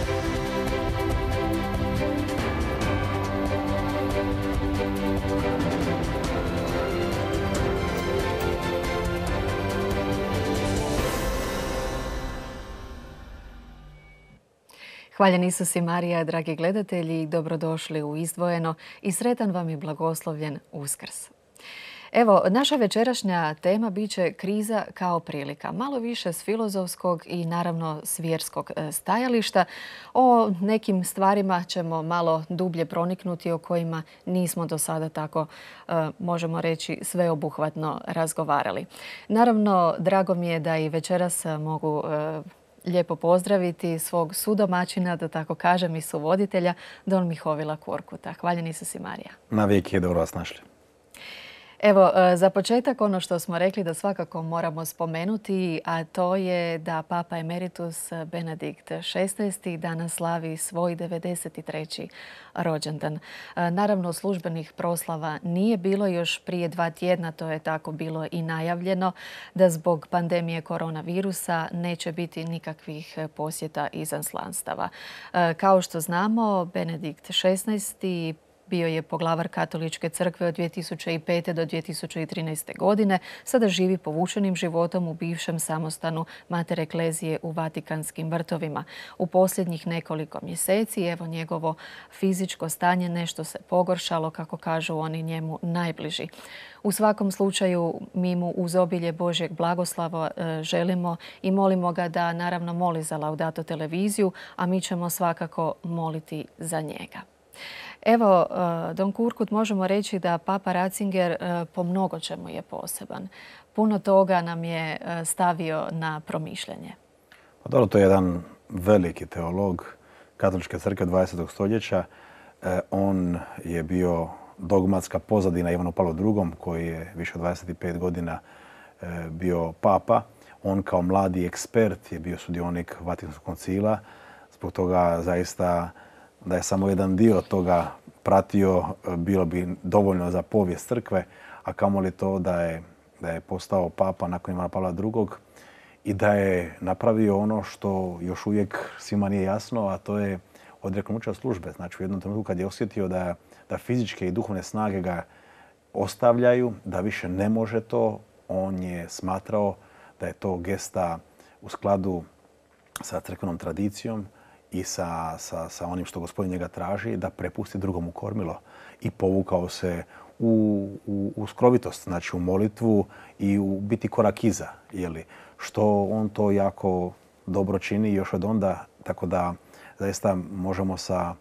Hvaljen Isus i Marija, dragi gledatelji, dobrodošli u Izdvojeno i sretan vam i blagoslovljen Uskrs. Evo, naša večerašnja tema bit će kriza kao prilika. Malo više s filozofskog i naravno s vjerskog stajališta. O nekim stvarima ćemo malo dublje proniknuti o kojima nismo do sada tako, možemo reći, sveobuhvatno razgovarali. Naravno, drago mi je da i večeras mogu lijepo pozdraviti svog sudomaćina, da tako kažem, i suvoditelja, Don Mihovila Kurkuta. Hvaljen Isus i Marija. Na vijek je dobro vas našli. Evo, za početak ono što smo rekli da svakako moramo spomenuti, a to je da Papa Emeritus Benedikt XVI danas slavi svoj 93. rođendan. Naravno, službenih proslava nije bilo još prije 2 tjedna, to je tako bilo i najavljeno, da zbog pandemije koronavirusa neće biti nikakvih posjeta izaslanstava. Kao što znamo, Benedikt XVI bio je poglavar Katoličke crkve od 2005. do 2013. godine. Sada živi povučenim životom u bivšem samostanu Mater Eklezije u Vatikanskim vrtovima. U posljednjih nekoliko mjeseci, evo, njegovo fizičko stanje nešto se pogoršalo, kako kažu oni njemu najbliži. U svakom slučaju mi mu uz obilje Božjeg blagoslava želimo i molimo ga da naravno moli za Laudato televiziju, a mi ćemo svakako moliti za njega. Evo, Don Kurkut, možemo reći da Papa Ratzinger po mnogo čemu je poseban. Puno toga nam je stavio na promišljanje. Pa dobro, to je jedan veliki teolog Katoličke crkve 20. stoljeća. On je bio dogmatska pozadina Ivanu Pavlu II. Koji je više od 25 godina bio papa. On kao mladi ekspert je bio sudionik Vatikanskog koncila. Zbog toga zaista da je samo jedan dio toga pratio, bilo bi dovoljno za povijest crkve, a kamoli to da je postao papa nakon Ivana Pavla II. I da je napravio ono što još uvijek svima nije jasno, a to je odreknuće od službe. Znači, u jednom trenutku kad je osjetio da fizičke i duhovne snage ga ostavljaju, da više ne može to, on je smatrao da je to gesta u skladu sa crkvenom tradicijom i sa onim što Gospodin njega traži, da prepusti drugomu kormilo. I povukao se u skrovitost, znači u molitvu i u biti korak iza. Što on to jako dobro čini još od onda, tako da zaista možemo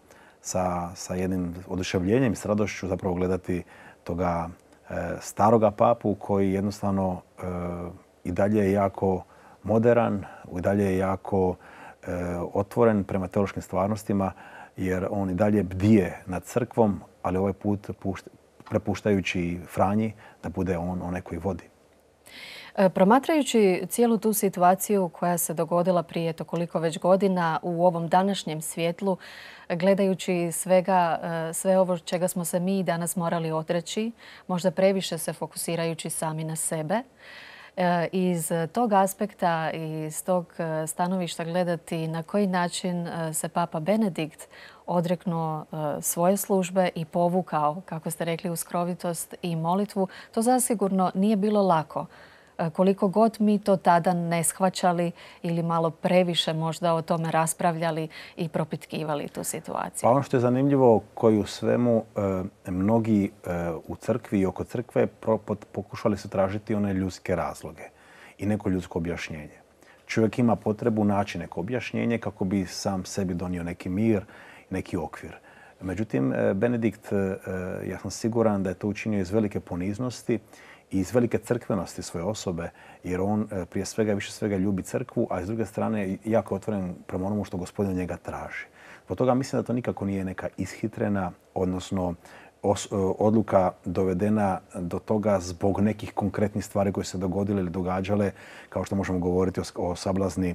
sa jednim oduševljenjem i s radošću zapravo gledati toga staroga papu koji jednostavno i dalje je jako modern, i dalje je jako otvoren prema teološkim stvarnostima, jer on i dalje bdije nad crkvom, ali ovaj put prepuštajući Franji da bude on onaj koji vodi. Promatrajući cijelu tu situaciju koja se dogodila prije toliko već godina u ovom današnjem svjetlu, gledajući sve ovo čega smo se mi danas morali odreći, možda previše se fokusirajući sami na sebe, iz tog aspekta i iz tog stanovišta gledati na koji način se Papa Benedikt odreknuo svoje službe i povukao, kako ste rekli, u skrovitost i molitvu, to zasigurno nije bilo lako. Koliko god mi to tada ne shvaćali ili malo previše možda o tome raspravljali i propitkivali tu situaciju. Pa ono što je zanimljivo, koji u svemu mnogi u crkvi i oko crkve pokušali su tražiti one ljudske razloge i neko ljudsko objašnjenje. Čovjek ima potrebu naći neko objašnjenje kako bi sam sebi donio neki mir, neki okvir. Međutim, Benedikt, ja sam siguran da je to učinio iz velike poniznosti i iz velike crkvenosti svoje osobe, jer on prije svega i više svega ljubi crkvu, a s druge strane jako otvoren prema onomu što Gospodin od njega traži. Zbog toga mislim da to nikako nije neka ishitrena, odnosno odluka dovedena do toga zbog nekih konkretnih stvari koje se dogodile ili događale, kao što možemo govoriti o sablazni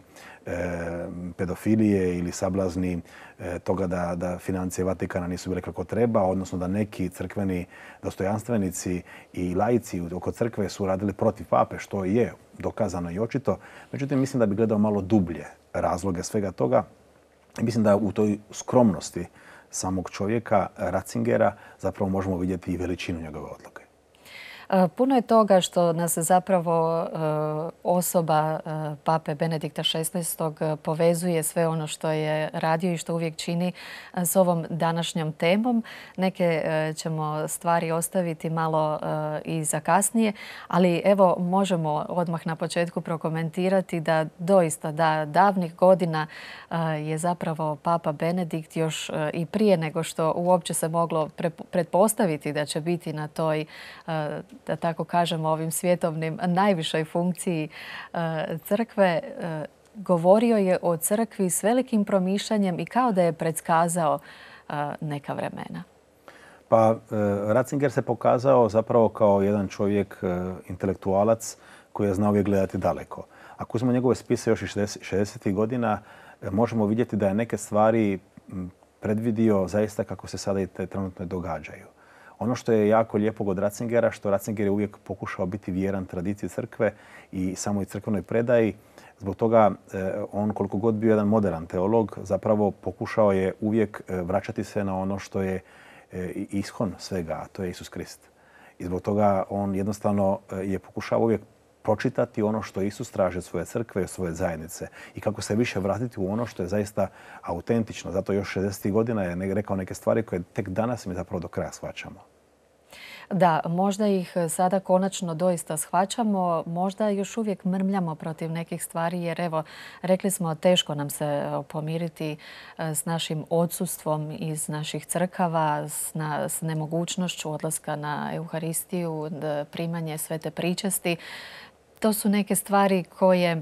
pedofilije ili sablazni toga da financije Vatikana nisu bile kako treba, odnosno da neki crkveni dostojanstvenici i laici oko crkve su radili protiv pape, što je dokazano i očito. Međutim, mislim da bi gledao malo dublje razloge svega toga. Mislim da u toj skromnosti samog čovjeka, Ratzingera, zapravo možemo vidjeti i veličinu njegove odluke. Puno je toga što nas zapravo osoba pape Benedikta XVI. Povezuje sve ono što je radio i što uvijek čini s ovom današnjom temom. Neke ćemo stvari ostaviti malo i za kasnije, ali evo možemo odmah na početku prokomentirati da doista da davnih godina je zapravo papa Benedikt još i prije nego što uopće se moglo pretpostaviti da će biti na toj, da tako kažemo, ovim svjetovnim najvišoj funkciji crkve, govorio je o crkvi s velikim promišljanjem i kao da je predskazao neka vremena. Pa Ratzinger se pokazao zapravo kao jedan čovjek, intelektualac koji je znao uvijek gledati daleko. Ako uzmemo njegove spise još iz 60. godina, možemo vidjeti da je neke stvari predvidio zaista kako se sada i trenutno događaju. Ono što je jako lijepo kod Ratzingera, što Ratzinger je uvijek pokušao biti vjeran tradiciji crkve i samoj crkvenoj predaji. Zbog toga on, koliko god bio jedan moderan teolog, zapravo pokušao je uvijek vraćati se na ono što je ishon svega, a to je Isus Krist. I zbog toga on jednostavno je pokušao uvijek pročitati ono što Isus traži od svoje crkve i od svoje zajednice i kako se više vratiti u ono što je zaista autentično. Zato još 60. godina je rekao neke stvari koje tek danas mi zapravo do kraja shvaćamo. Da, možda ih sada konačno doista shvaćamo, možda još uvijek mrmljamo protiv nekih stvari jer evo, rekli smo teško nam se pomiriti s našim odsustvom iz naših crkava, s nemogućnošću odlaska na Euharistiju, primanje svete pričesti. To su neke stvari koje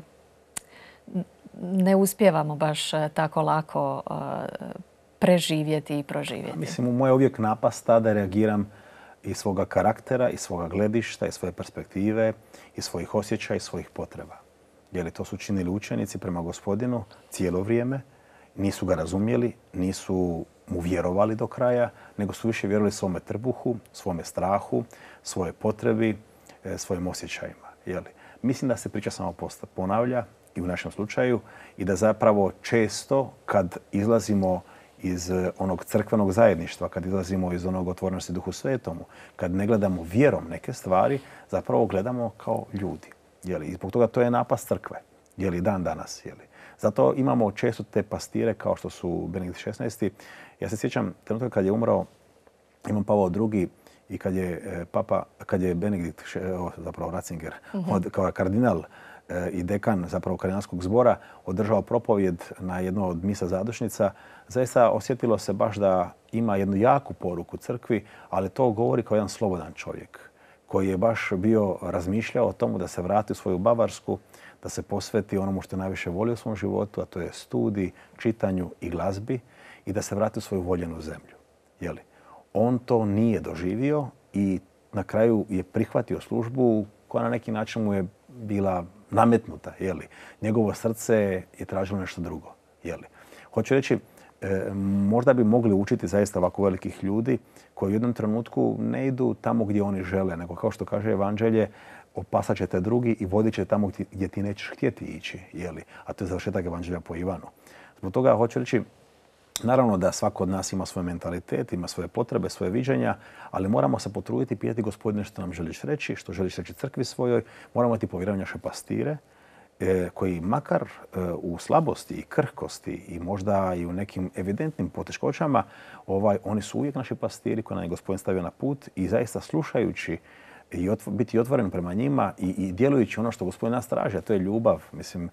ne uspijevamo baš tako lako preživjeti i proživjeti. Mislim, moja uvijek napast da reagiram iz svoga karaktera, iz svoga gledišta, iz svoje perspektive, iz svojih osjećaja, iz svojih potreba. Jer to su činili učenici prema Gospodinu cijelo vrijeme, nisu ga razumjeli, nisu mu vjerovali do kraja, nego su više vjerovali svome trbuhu, svome strahu, svoje potrebi, svojim osjećajima. Mislim da se priča samo ponavlja i u našem slučaju i da zapravo često kad izlazimo iz onog crkvenog zajedništva, kad izlazimo iz onog otvorenosti Duhu Svetomu, kad ne gledamo vjerom neke stvari, zapravo gledamo kao ljudi. I zbog toga to je napast crkve. Dan danas. Zato imamo često te pastire kao što su Benedikt XVI. Ja se sjećam trenutka kad je umrao Ivan Pavao II. I kad je Benedikt, zapravo Ratzinger, kao kardinal i dekan zapravo kardinalskog zbora održao propovjed na jednu od misa zadušnica, zaista osjetilo se baš da ima jednu jaku poruku crkvi, ali to govori kao jedan slobodan čovjek koji je baš bio razmišljao o tomu da se vrati u svoju Bavarsku, da se posveti onomu što je najviše volio u svom životu, a to je studij, čitanju i glazbi i da se vrati u svoju voljenu zemlju. On to nije doživio i na kraju je prihvatio službu koja na neki način mu je bila nametnuta. Njegovo srce je tražilo nešto drugo. Hoću reći, možda bi mogli učiti zaista ovako velikih ljudi koji u jednom trenutku ne idu tamo gdje oni žele, nego kao što kaže Evanđelje, opasat će te drugi i vodit će tamo gdje ti nećeš htjeti ići. A to je završetak Evanđelja po Ivanu. Zbog toga hoću reći, naravno da svako od nas ima svoj mentalitet, ima svoje potrebe, svoje viđenja, ali moramo se potruditi i pitati Gospodine što nam želiš reći, što želiš reći crkvi svojoj. Moramo ti povjerovati naše pastire koji makar u slabosti i krhkosti i možda i u nekim evidentnim poteškoćama, oni su uvijek naši pastiri koji nam je Gospodin stavio na put i zaista slušajući i biti otvoren prema njima i djelujući ono što Gospodin nas traži, a to je ljubav. Mislim,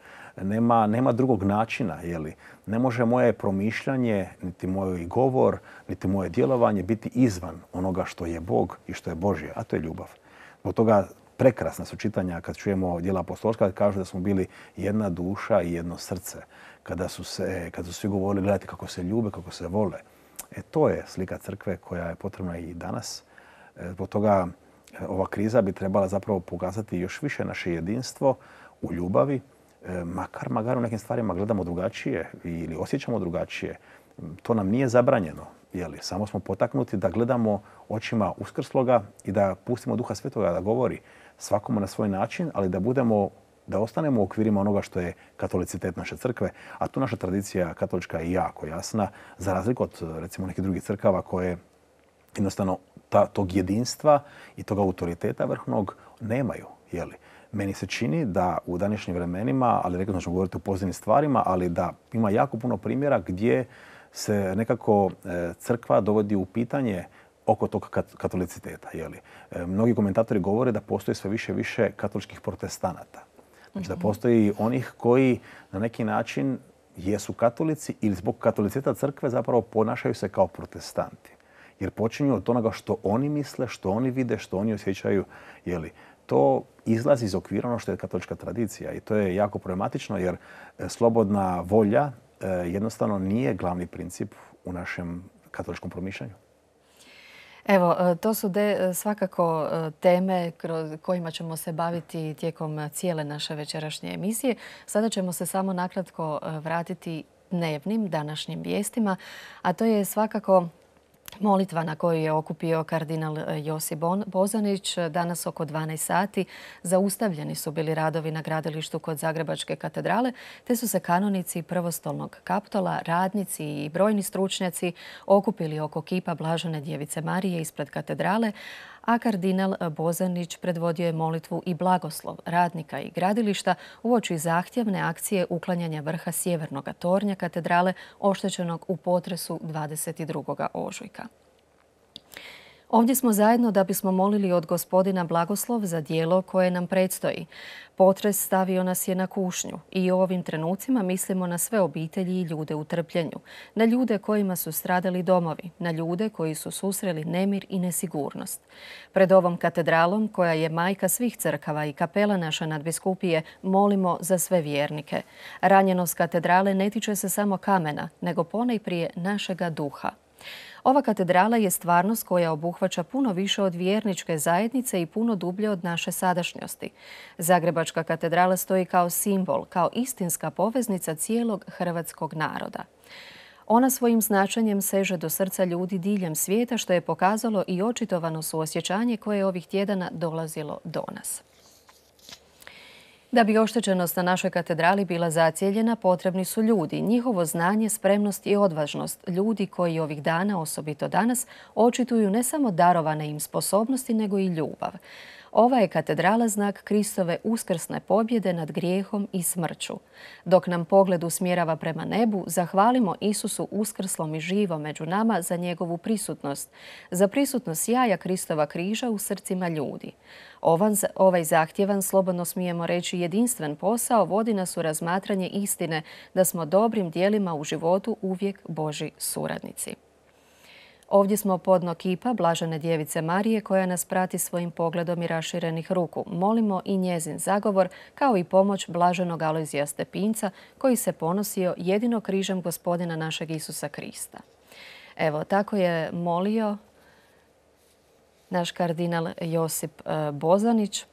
nema drugog načina. Ne može moje promišljanje, niti moj govor, niti moje djelovanje biti izvan onoga što je Bog i što je Božje, a to je ljubav. Zbog toga prekrasna su čitanja kad čujemo djela apostolska, kad kažu da smo bili jedna duša i jedno srce. Kada su svi govorili, gledajte kako se ljube, kako se vole. To je slika crkve koja je potrebna i danas. Zbog toga ova kriza bi trebala zapravo pokazati još više naše jedinstvo u ljubavi, makar u nekim stvarima gledamo drugačije ili osjećamo drugačije. To nam nije zabranjeno. Samo smo potaknuti da gledamo očima uskrsloga i da pustimo Duha Svetoga da govori svakomu na svoj način, ali da budemo da ostanemo u okvirima onoga što je katolicitet naše crkve, a tu naša tradicija katolička je jako jasna, za razliku od recimo nekih drugih crkava koje jednostavno tog jedinstva i tog autoriteta vrhovnog nemaju. Meni se čini da u današnjim vremenima, ali rekao ćemo govoriti o pozitivnim stvarima, ali da ima jako puno primjera gdje se nekako crkva dovodi u pitanje oko tog katoliciteta. Mnogi komentatori govore da postoji sve više i više katoličkih protestanata. Znači da postoji onih koji na neki način jesu katolici ili zbog katoliciteta crkve zapravo ponašaju se kao protestanti. Jer počinju od onoga što oni misle, što oni vide, što oni osjećaju. To izlazi iz okvira ono što je katolička tradicija i to je jako problematično jer slobodna volja jednostavno nije glavni princip u našem katoličkom promišljanju. Evo, to su svakako teme kojima ćemo se baviti tijekom cijele naše večerašnje emisije. Sada ćemo se samo nakratko vratiti dnevnim današnjim vijestima, a to je svakako molitva na koju je okupio kardinal Josip Bozanić. Danas oko 12 sati zaustavljeni su bili radovi na gradilištu kod Zagrebačke katedrale, te su se kanonici prvostolnog kaptola, radnici i brojni stručnjaci okupili oko kipa Blažene djevice Marije ispred katedrale, a kardinal Bozanić predvodio je molitvu i blagoslov radnika i gradilišta uoči zahtjevne akcije uklanjanja vrha sjevernog tornja katedrale oštećenog u potresu 22. ožujka. Ovdje smo zajedno da bismo molili od Gospodina blagoslov za djelo koje nam predstoji. Potres stavio nas je na kušnju i u ovim trenucima mislimo na sve obitelji i ljude u trpljenju, na ljude kojima su stradali domovi, na ljude koji su susreli nemir i nesigurnost. Pred ovom katedralom, koja je majka svih crkava i kapela naše nadbiskupije, molimo za sve vjernike. Ranjenost katedrale ne tiče se samo kamena, nego ponajprije našega duha. Ova katedrala je stvarnost koja obuhvaća puno više od vjerničke zajednice i puno dublje od naše sadašnjosti. Zagrebačka katedrala stoji kao simbol, kao istinska poveznica cijelog hrvatskog naroda. Ona svojim značenjem seže do srca ljudi diljem svijeta, što je pokazalo i očitovano suosjećanje koje je ovih tjedana dolazilo do nas. Da bi oštećenost na našoj katedrali bila zacijeljena, potrebni su ljudi, njihovo znanje, spremnost i odvažnost. Ljudi koji ovih dana, osobito danas, očituju ne samo darovane im sposobnosti, nego i ljubav. Ova je katedrala znak Kristove uskrsne pobjede nad grijehom i smrću. Dok nam pogled usmjerava prema nebu, zahvalimo Isusu uskrslom i živom među nama za njegovu prisutnost, za prisutnost jaja Kristova križa u srcima ljudi. Ovaj zahtjevan, slobodno smijemo reći jedinstven posao, vodi nas u razmatranje istine da smo dobrim djelima u životu uvijek Božji suradnici. Ovdje smo podno kipa Blažene djevice Marije koja nas prati svojim pogledom i raširenih ruku. Molimo i njezin zagovor kao i pomoć Blaženog Alojzija Stepinca koji se ponosio jedino križem Gospodina našeg Isusa Krista. Evo, tako je molio naš kardinal Josip Bozanić.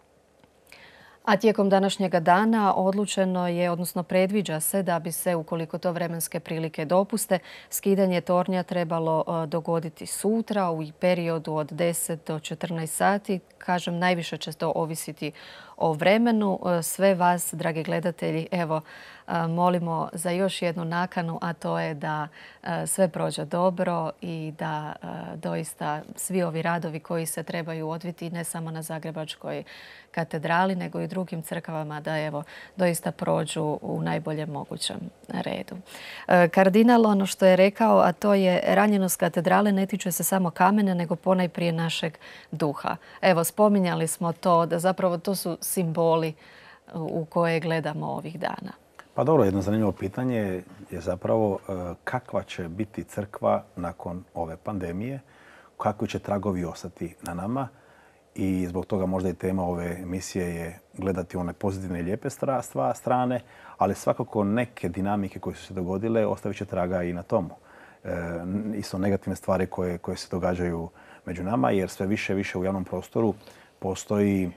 A tijekom današnjega dana odlučeno je, odnosno predviđa se da bi se, ukoliko to vremenske prilike dopuste, skidanje tornja trebalo dogoditi sutra u periodu od 10 do 14 sati. Kažem, najviše će to ovisiti o vremenu. Sve vas, dragi gledatelji, evo, molimo za još jednu nakanu, a to je da sve prođe dobro i da doista svi ovi radovi koji se trebaju odviti ne samo na Zagrebačkoj katedrali, nego i drugim crkvama, da evo doista prođu u najboljem mogućem redu. Kardinal ono što je rekao, a to je ranjenost katedrale ne tiče se samo kamena, nego ponajprije našeg duha. Evo, spominjali smo to, da zapravo to su simboli u koje gledamo ovih dana. Pa dobro, jedno zanimljivo pitanje je zapravo kakva će biti crkva nakon ove pandemije, kakvi će tragovi ostati na nama i zbog toga možda i tema ove emisije je gledati one pozitivne i lijepe strane, ali svakako neke dinamike koje su se dogodile ostavit će traga i na tomu. Isto negativne stvari koje se događaju među nama, jer sve više i više u javnom prostoru postoji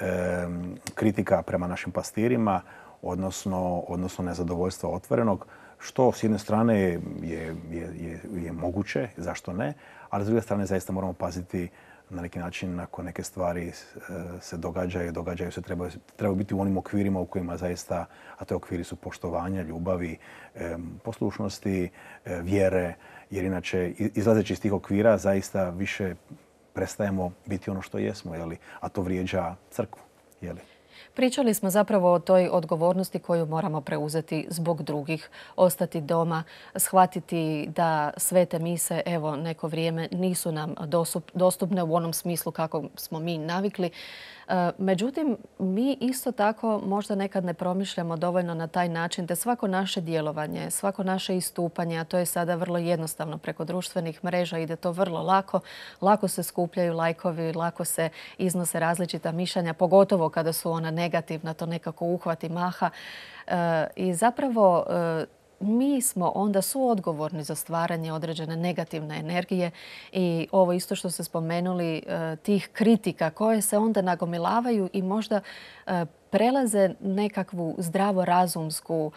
kritika prema našim pastirima, odnosno nezadovoljstva otvorenog, što s jedne strane je moguće, zašto ne, ali s druge strane zaista moramo paziti na neki način ako neke stvari se događaju se, trebaju biti u onim okvirima u kojima zaista, a te okviri su poštovanja, ljubavi, poslušnosti, vjere, jer inače izlazeći iz tih okvira zaista više prestajemo biti ono što jesmo, a to vrijeđa crkvu. Pričali smo zapravo o toj odgovornosti koju moramo preuzeti zbog drugih, ostati doma, shvatiti da svete mise, evo, neko vrijeme nisu nam dostupne u onom smislu kako smo mi navikli. Međutim, mi isto tako možda nekad ne promišljamo dovoljno na taj način da svako naše djelovanje, svako naše istupanje, a to je sada vrlo jednostavno preko društvenih mreža, ide to vrlo lako. Lako se skupljaju lajkovi, lako se iznose različita mišljenja, pogotovo kada su ona negativna, to nekako uhvati maha. I zapravo mi smo onda suodgovorni za stvaranje određene negativne energije i ovo isto što ste spomenuli, tih kritika koje se onda nagomilavaju i možda prelaze nekakvu zdravorazumsku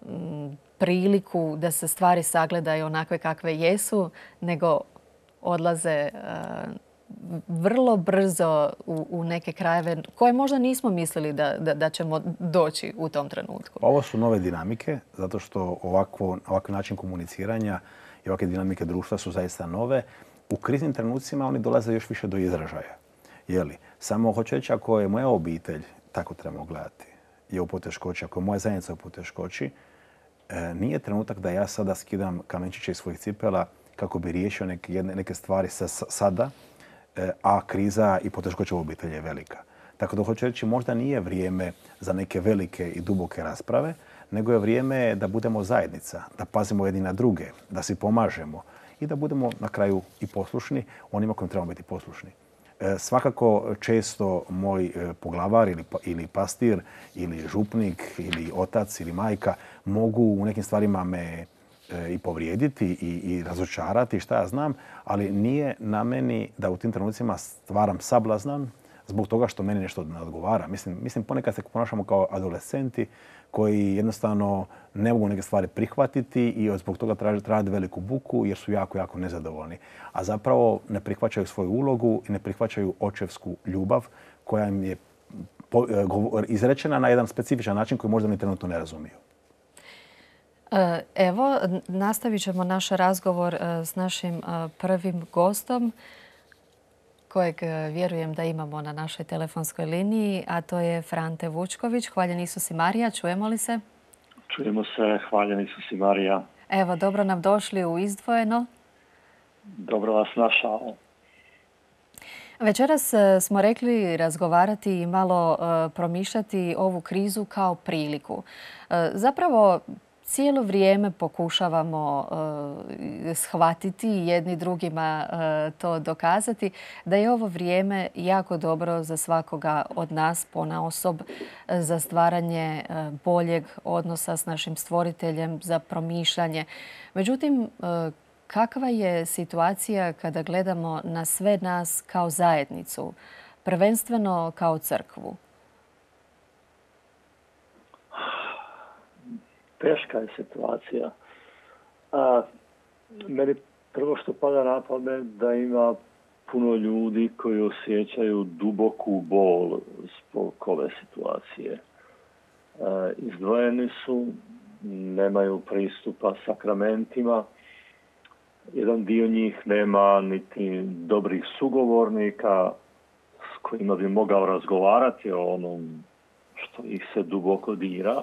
priliku da se stvari sagledaju onakve kakve jesu, nego odlaze vrlo brzo u neke krajeve koje možda nismo mislili da ćemo doći u tom trenutku. Ovo su nove dinamike, zato što ovakav način komuniciranja i ovakve dinamike društva su zaista nove. U kriznim trenucima oni dolaze još više do izražaja. Samo hoću reći, ako je moja obitelj, tako trebamo gledati, je u poteškoći, ako je moja zajednica u poteškoći, nije trenutak da ja sada skidam kamenčiće iz svojih cipela kako bi riješio neke stvari sada, a kriza i poteškoća u obitelji je velika. Tako da hoću reći, možda nije vrijeme za neke velike i duboke rasprave, nego je vrijeme da budemo zajednica, da pazimo jedni na druge, da si pomažemo i da budemo na kraju i poslušni onima kojim trebamo biti poslušni. Svakako često moj poglavar ili pastir ili župnik ili otac ili majka mogu u nekim stvarima me i povrijediti i razočarati, šta ja znam, ali nije na meni da u tim trenucima stvaram sablazan zbog toga što meni nešto ne odgovara. Mislim, ponekad se ponašamo kao adolescenti koji jednostavno ne mogu neke stvari prihvatiti i zbog toga traže veliku buku jer su jako, jako nezadovoljni. A zapravo ne prihvaćaju svoju ulogu i ne prihvaćaju očevsku ljubav koja im je izrečena na jedan specifičan način koji možda ni trenutno ne razumiju. Evo, nastavit ćemo naš razgovor s našim prvim gostom kojeg vjerujem da imamo na našoj telefonskoj liniji, a to je Frante Vučković. Hvaljen Isus i Marija, čujemo li se? Čujemo se, hvaljen Isus i Marija. Evo, dobro nam došli u Izdvojeno. Dobro vas našao. Večeras smo rekli razgovarati i malo promišljati ovu krizu kao priliku. Zapravo, cijelo vrijeme pokušavamo shvatiti i jedni drugima to dokazati da je ovo vrijeme jako dobro za svakoga od nas ponaosob, za stvaranje boljeg odnosa s našim stvoriteljem, za promišljanje. Međutim, kakva je situacija kada gledamo na sve nas kao zajednicu, prvenstveno kao crkvu? Teška je situacija. Meni prvo što pada na pamet da ima puno ljudi koji osjećaju duboku bol zbog ove situacije. Izdvojeni su, nemaju pristupa sakramentima. Jedan dio njih nema niti dobrih sugovornika s kojima bi mogao razgovarati o onom što ih se duboko dira.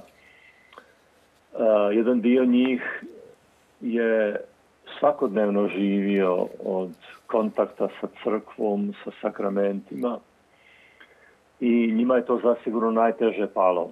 Jedan dio njih je svakodnevno živio od kontakta sa crkvom, sa sakramentima i njima je to zasigurno najteže palo.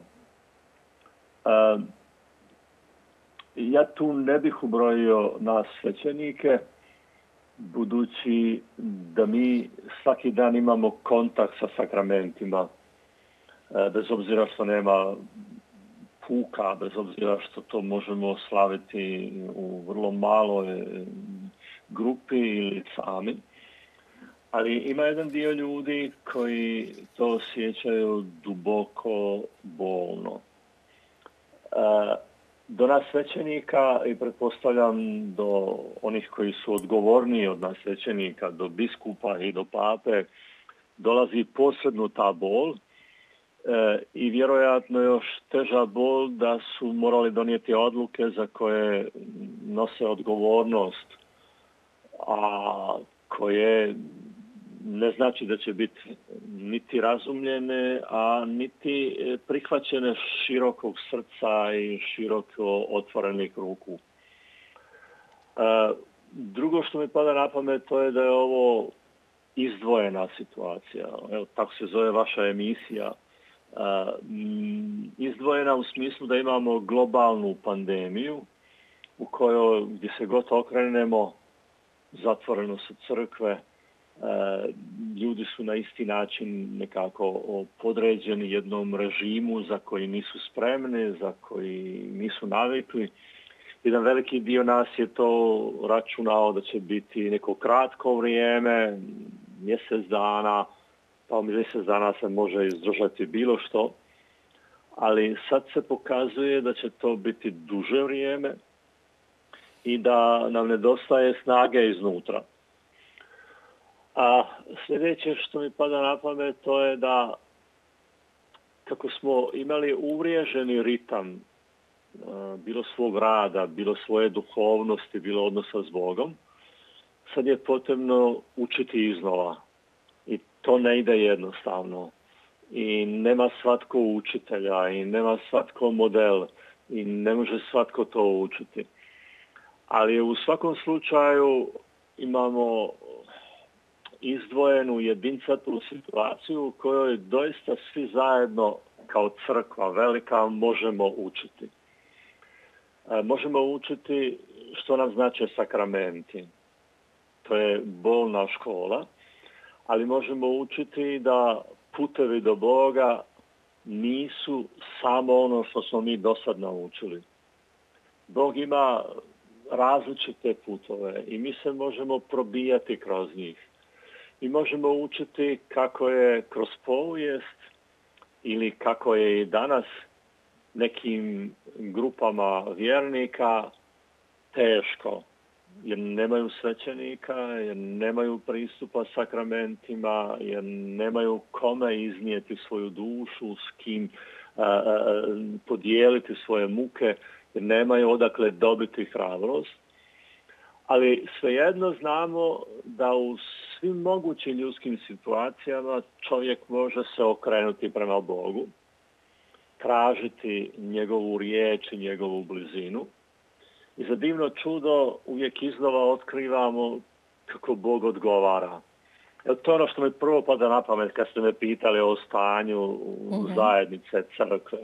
Ja tu ne bih ubrojio nas svećenike, budući da mi svaki dan imamo kontakt sa sakramentima, bez obzira što nema puka, bez obzira što to možemo slaviti u vrlo maloj grupi ili sami. Ali ima jedan dio ljudi koji to osjećaju duboko bolno. do nas svećenika i pretpostavljam do onih koji su odgovorniji od nas svećenika, do biskupa i do pape, dolazi posebno ta bol i vjerojatno još teža bol da su morali donijeti odluke za koje nose odgovornost, a koje ne znači da će biti niti razumljene, a niti prihvaćene širokog srca i široko otvorenih ruku. Drugo što mi pada na pamet to je da je ovo izdvojena situacija. Evo, tako se zove vaša emisija. Izdvojena u smislu da imamo globalnu pandemiju u kojoj gdje se god okrenemo zatvoreno su crkve, ljudi su na isti način nekako podređeni jednom režimu za koji nisu spremni, za koji nisu navikli. Jedan veliki dio nas je to računao da će biti neko kratko vrijeme, mjesec dana, pa mjesec dana se može izdržati bilo što, ali sad se pokazuje da će to biti duže vrijeme i da nam nedostaje snage iznutra. A sljedeće što mi pada na pamet to je da kako smo imali uvriježeni ritam, bilo svog rada, bilo svoje duhovnosti, bilo odnosa s Bogom, sad je potrebno učiti iznova. I to ne ide jednostavno. I nema svatko učitelja, i nema svatko model, i ne može svatko to učiti. Ali u svakom slučaju imamo izdvojenu jedinstvenu situaciju u kojoj doista svi zajedno kao crkva velika možemo učiti. Možemo učiti što nam znače sakramenti. To je bolna škola, ali možemo učiti da putevi do Boga nisu samo ono što smo mi do sad naučili. Bog ima različite putove i mi se možemo probijati kroz njih. I možemo učiti kako je kroz povijest ili kako je i danas nekim grupama vjernika teško, jer nemaju svećenika, jer nemaju pristupa sakramentima, jer nemaju kome iznijeti svoju dušu, s kim podijeliti svoje muke, jer nemaju odakle dobiti hrabrost. Ali svejedno znamo da u svim mogućim ljudskim situacijama čovjek može se okrenuti prema Bogu, tražiti njegovu riječ i njegovu blizinu. I za divno čudo uvijek iznova otkrivamo kako Bog odgovara. To je ono što mi prvo pada na pamet kad ste me pitali o stanju zajednice crkve.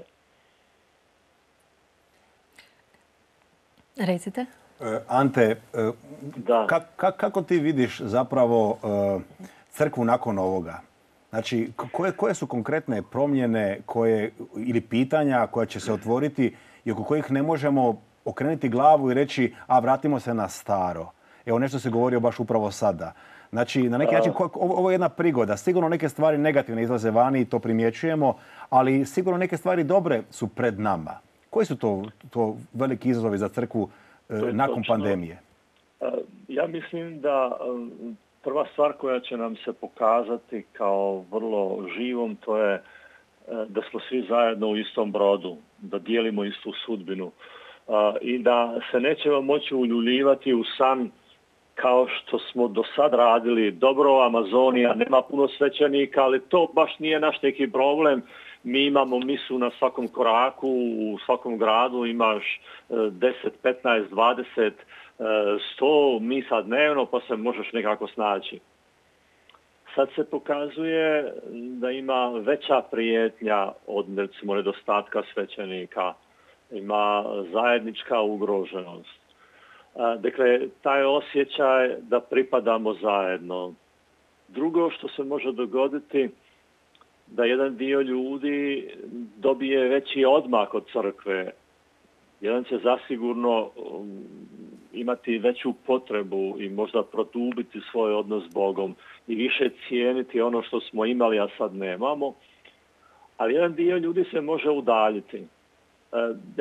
Recite. Ante, kako ti vidiš zapravo crkvu nakon ovoga? Znači, koje su konkretne promjene ili pitanja koja će se otvoriti i oko kojih ne možemo okrenuti glavu i reći, vratimo se na staro. Evo, nešto se govorio baš upravo sada. Znači, na neki način, ovo je jedna prigoda. Sigurno neke stvari negativne izlaze vani i to primjećujemo, ali sigurno neke stvari dobre su pred nama. Koji su to veliki izazovi za crkvu nakon pandemije? Ja mislim da prva stvar koja će nam se pokazati kao vrlo živom, to je da smo svi zajedno u istom brodu, da dijelimo istu sudbinu i da se nećemo moći uljuljivati u san kao što smo do sad radili. Dobro, Amazonija, nema puno svećenika, ali to baš nije naš neki problem. Mi imamo misu na svakom koraku, u svakom gradu imaš 10, 15, 20, 100 misa dnevno, pa se možeš nekako snaći. Sad se pokazuje da ima veća prijetnja od, recimo, nedostatka svećenika. Ima zajednička ugroženost. Dakle, taj osjećaj da pripadamo zajedno. Drugo što se može dogoditi, da jedan dio ljudi dobije veći odmak od crkve. Jedan će zasigurno imati veću potrebu i možda produbiti svoj odnos s Bogom i više cijeniti ono što smo imali, a sad nemamo. Ali jedan dio ljudi se može udaljiti. Ja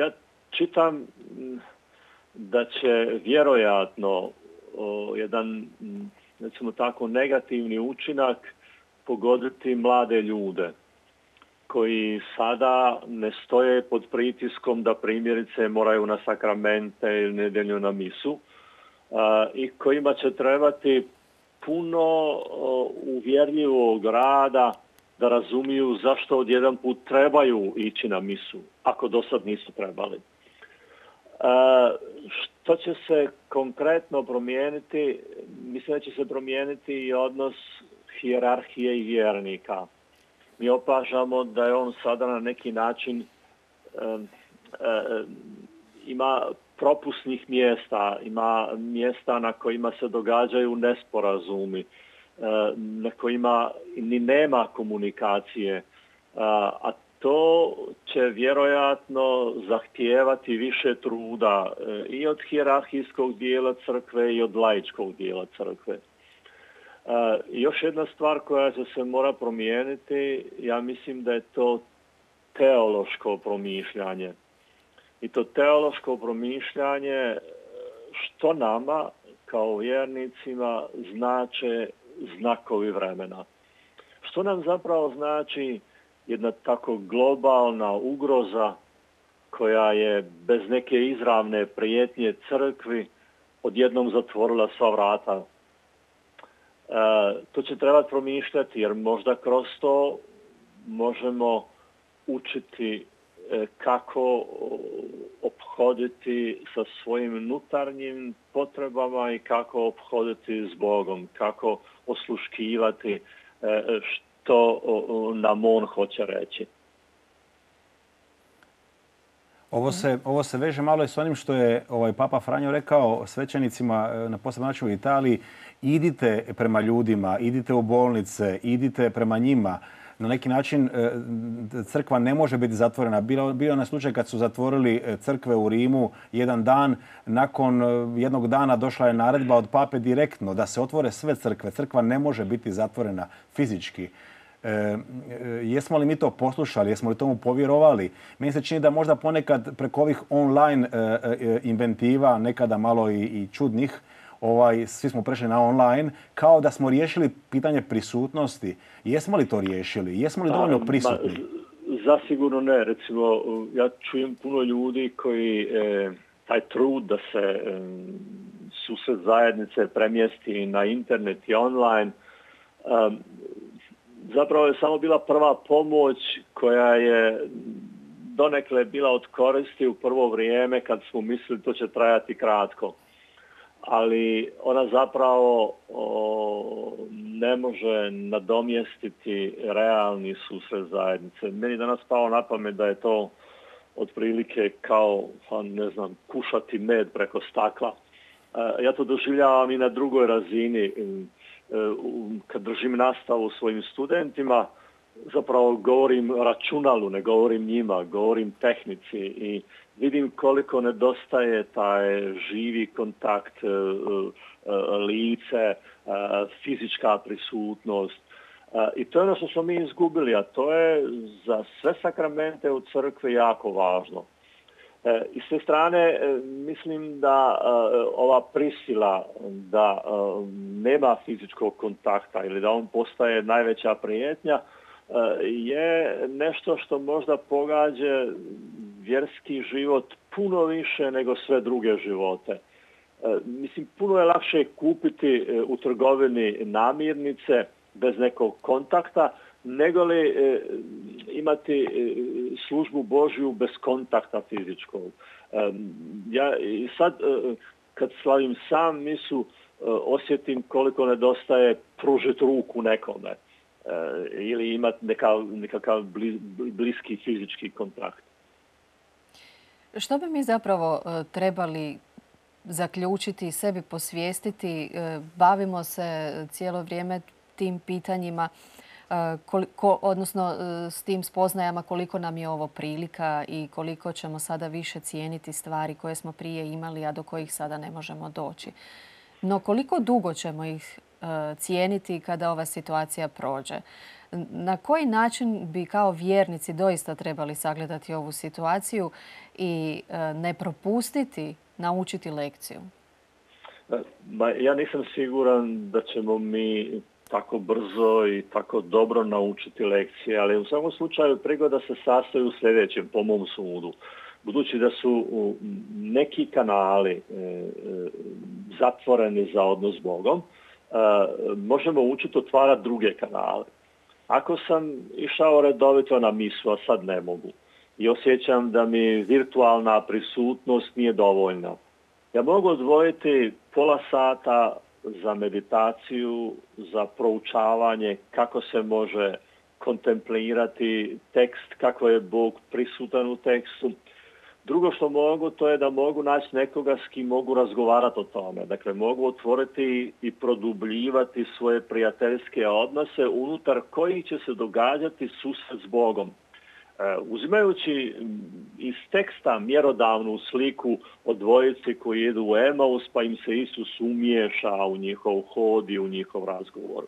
čitam da će vjerojatno jedan, recimo tako, negativni učinak pogoditi mlade ljude koji sada ne stoje pod pritiskom da primjerice moraju na sakramente ili nedjelju na misu i kojima će trebati puno uvjerljivog rada da razumiju zašto odjedan put trebaju ići na misu, ako do sad nisu trebali. Što će se konkretno promijeniti? Mislim da će se promijeniti i odnos hijerarhije i vjernika. Mi opažamo da je on sada na neki način ima propusnih mjesta, ima mjesta na kojima se događaju nesporazumi, na kojima ni nema komunikacije, a to će vjerojatno zahtijevati više truda i od hijerarhijskog dijela crkve i od laičkog dijela crkve. Još jedna stvar koja će se mora promijeniti, ja mislim da je to teološko promišljanje. I to teološko promišljanje što nama kao vjernicima znače znakovi vremena. Što nam zapravo znači jedna tako globalna ugroza koja je bez neke izravne prijetnje crkvi odjednom zatvorila sva vrata. To će trebati promišljati jer možda kroz to možemo učiti kako ophoditi sa svojim unutarnjim potrebama i kako ophoditi s Bogom, kako osluškivati što nam on hoće reći. Ovo se veže malo i s onim što je Papa Franjo rekao svećenicima na poseban način u Italiji. Idite prema ljudima, idite u bolnice, idite prema njima. Na neki način crkva ne može biti zatvorena. Bio na slučaj kad su zatvorili crkve u Rimu jedan dan. Nakon jednog dana došla je naredba od pape direktno da se otvore sve crkve. Crkva ne može biti zatvorena fizički. Jesmo li mi to poslušali? Jesmo li tomu povjerovali? Meni se čini da možda ponekad preko ovih online inventiva, nekada malo i čudnih, svi smo prešli na online, kao da smo riješili pitanje prisutnosti. Jesmo li to riješili? Jesmo li dovoljno prisutni? Zasigurno ne. Recimo, ja čujem puno ljudi koji taj trud da se susret zajednice premjesti na internet i online, zapravo je samo bila prva pomoć koja je donekle bila od koristi u prvo vrijeme kad smo mislili to će trajati kratko. Ali ona zapravo ne može nadomjestiti realni susret zajednice. Meni danas pao na pamet da je to otprilike kao, kušati med preko stakla. Ja to doživljavam i na drugoj razini. Kad držim nastavu svojim studentima, zapravo govorim računalu, ne govorim njima, govorim tehnici i vidim koliko nedostaje taj živi kontakt, lice, fizička prisutnost. I to je ono što smo mi izgubili, a to je za sve sakramente u crkvi jako važno. I s te strane mislim da ova prisila da nema fizičkog kontakta ili da on postaje najveća prijetnja je nešto što možda pogađa vjerski život puno više nego sve druge živote. Mislim, puno je lakše kupiti u trgovini namirnice bez nekog kontakta, nego li imati službu Božju bez kontakta fizičkog. Ja sad, kad slavim sam misu, osjetim koliko nedostaje pružiti ruku nekome ili imati nekakav bliski fizički kontakt. Što bi mi zapravo trebali zaključiti, sebi posvijestiti? Bavimo se cijelo vrijeme tim pitanjima, odnosno s tim spoznajama koliko nam je ovo prilika i koliko ćemo sada više cijeniti stvari koje smo prije imali, a do kojih sada ne možemo doći. No koliko dugo ćemo ih cijeniti kada ova situacija prođe? Na koji način bi kao vjernici doista trebali sagledati ovu situaciju i ne propustiti naučiti lekciju? Ja nisam siguran da ćemo mi tako brzo i tako dobro naučiti lekcije, ali u svakom slučaju prigoda se sastoji u sljedećem, po mom sudu. Budući da su neki kanali zatvoreni za odnos s Bogom, možemo učiti otvarati druge kanale. Ako sam išao redovito na misu, a sad ne mogu, i osjećam da mi virtualna prisutnost nije dovoljna, ja mogu odvojiti pola sata za meditaciju, za proučavanje kako se može kontemplirati tekst, kako je Bog prisutan u tekstu. Drugo što mogu, to je da mogu naći nekoga s kim mogu razgovarati o tome. Dakle, mogu otvoriti i produbljivati svoje prijateljske odnose unutar kojih će se događati susret s Bogom. Uzimajući iz teksta mjerodavnu sliku o dvojici koji idu u Emaus, pa im se Isus umiješa u njihov hod i u njihov razgovor.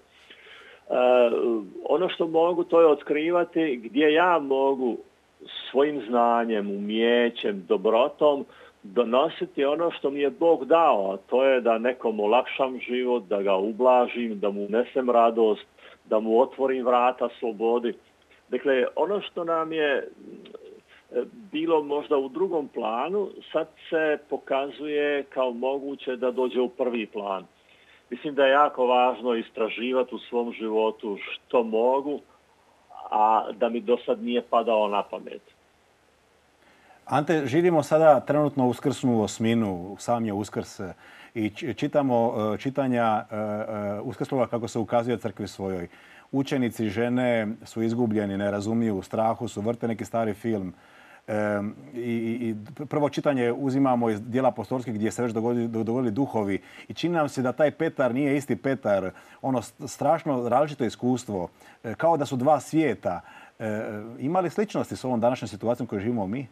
Ono što mogu, to je otkrivati gdje ja mogu svojim znanjem, umijećem, dobrotom donositi ono što mi je Bog dao, a to je da nekom olakšam život, da ga ublažim, da mu unesem radost, da mu otvorim vrata slobodi. Dakle, ono što nam je bilo možda u drugom planu, sad se pokazuje kao moguće da dođe u prvi plan. Mislim da je jako važno istraživati u svom životu što mogu, a da mi do sad nije padalo na pamet. Ante, živimo sada trenutno uskrsnu osminu, sam je Uskrs i čitamo čitanja Uskrsloga kako se ukazuje crkvi svojoj. Učenici, žene su izgubljeni, ne razumiju, u strahu su, vrte neki stari film. I prvo čitanje uzimamo iz dijela apostolskih gdje se već dogodili duhovi i čini nam se da taj Petar nije isti Petar, ono strašno različito iskustvo, kao da su dva svijeta. Ima li sličnosti s ovom današnjom situacijom koju živimo mi?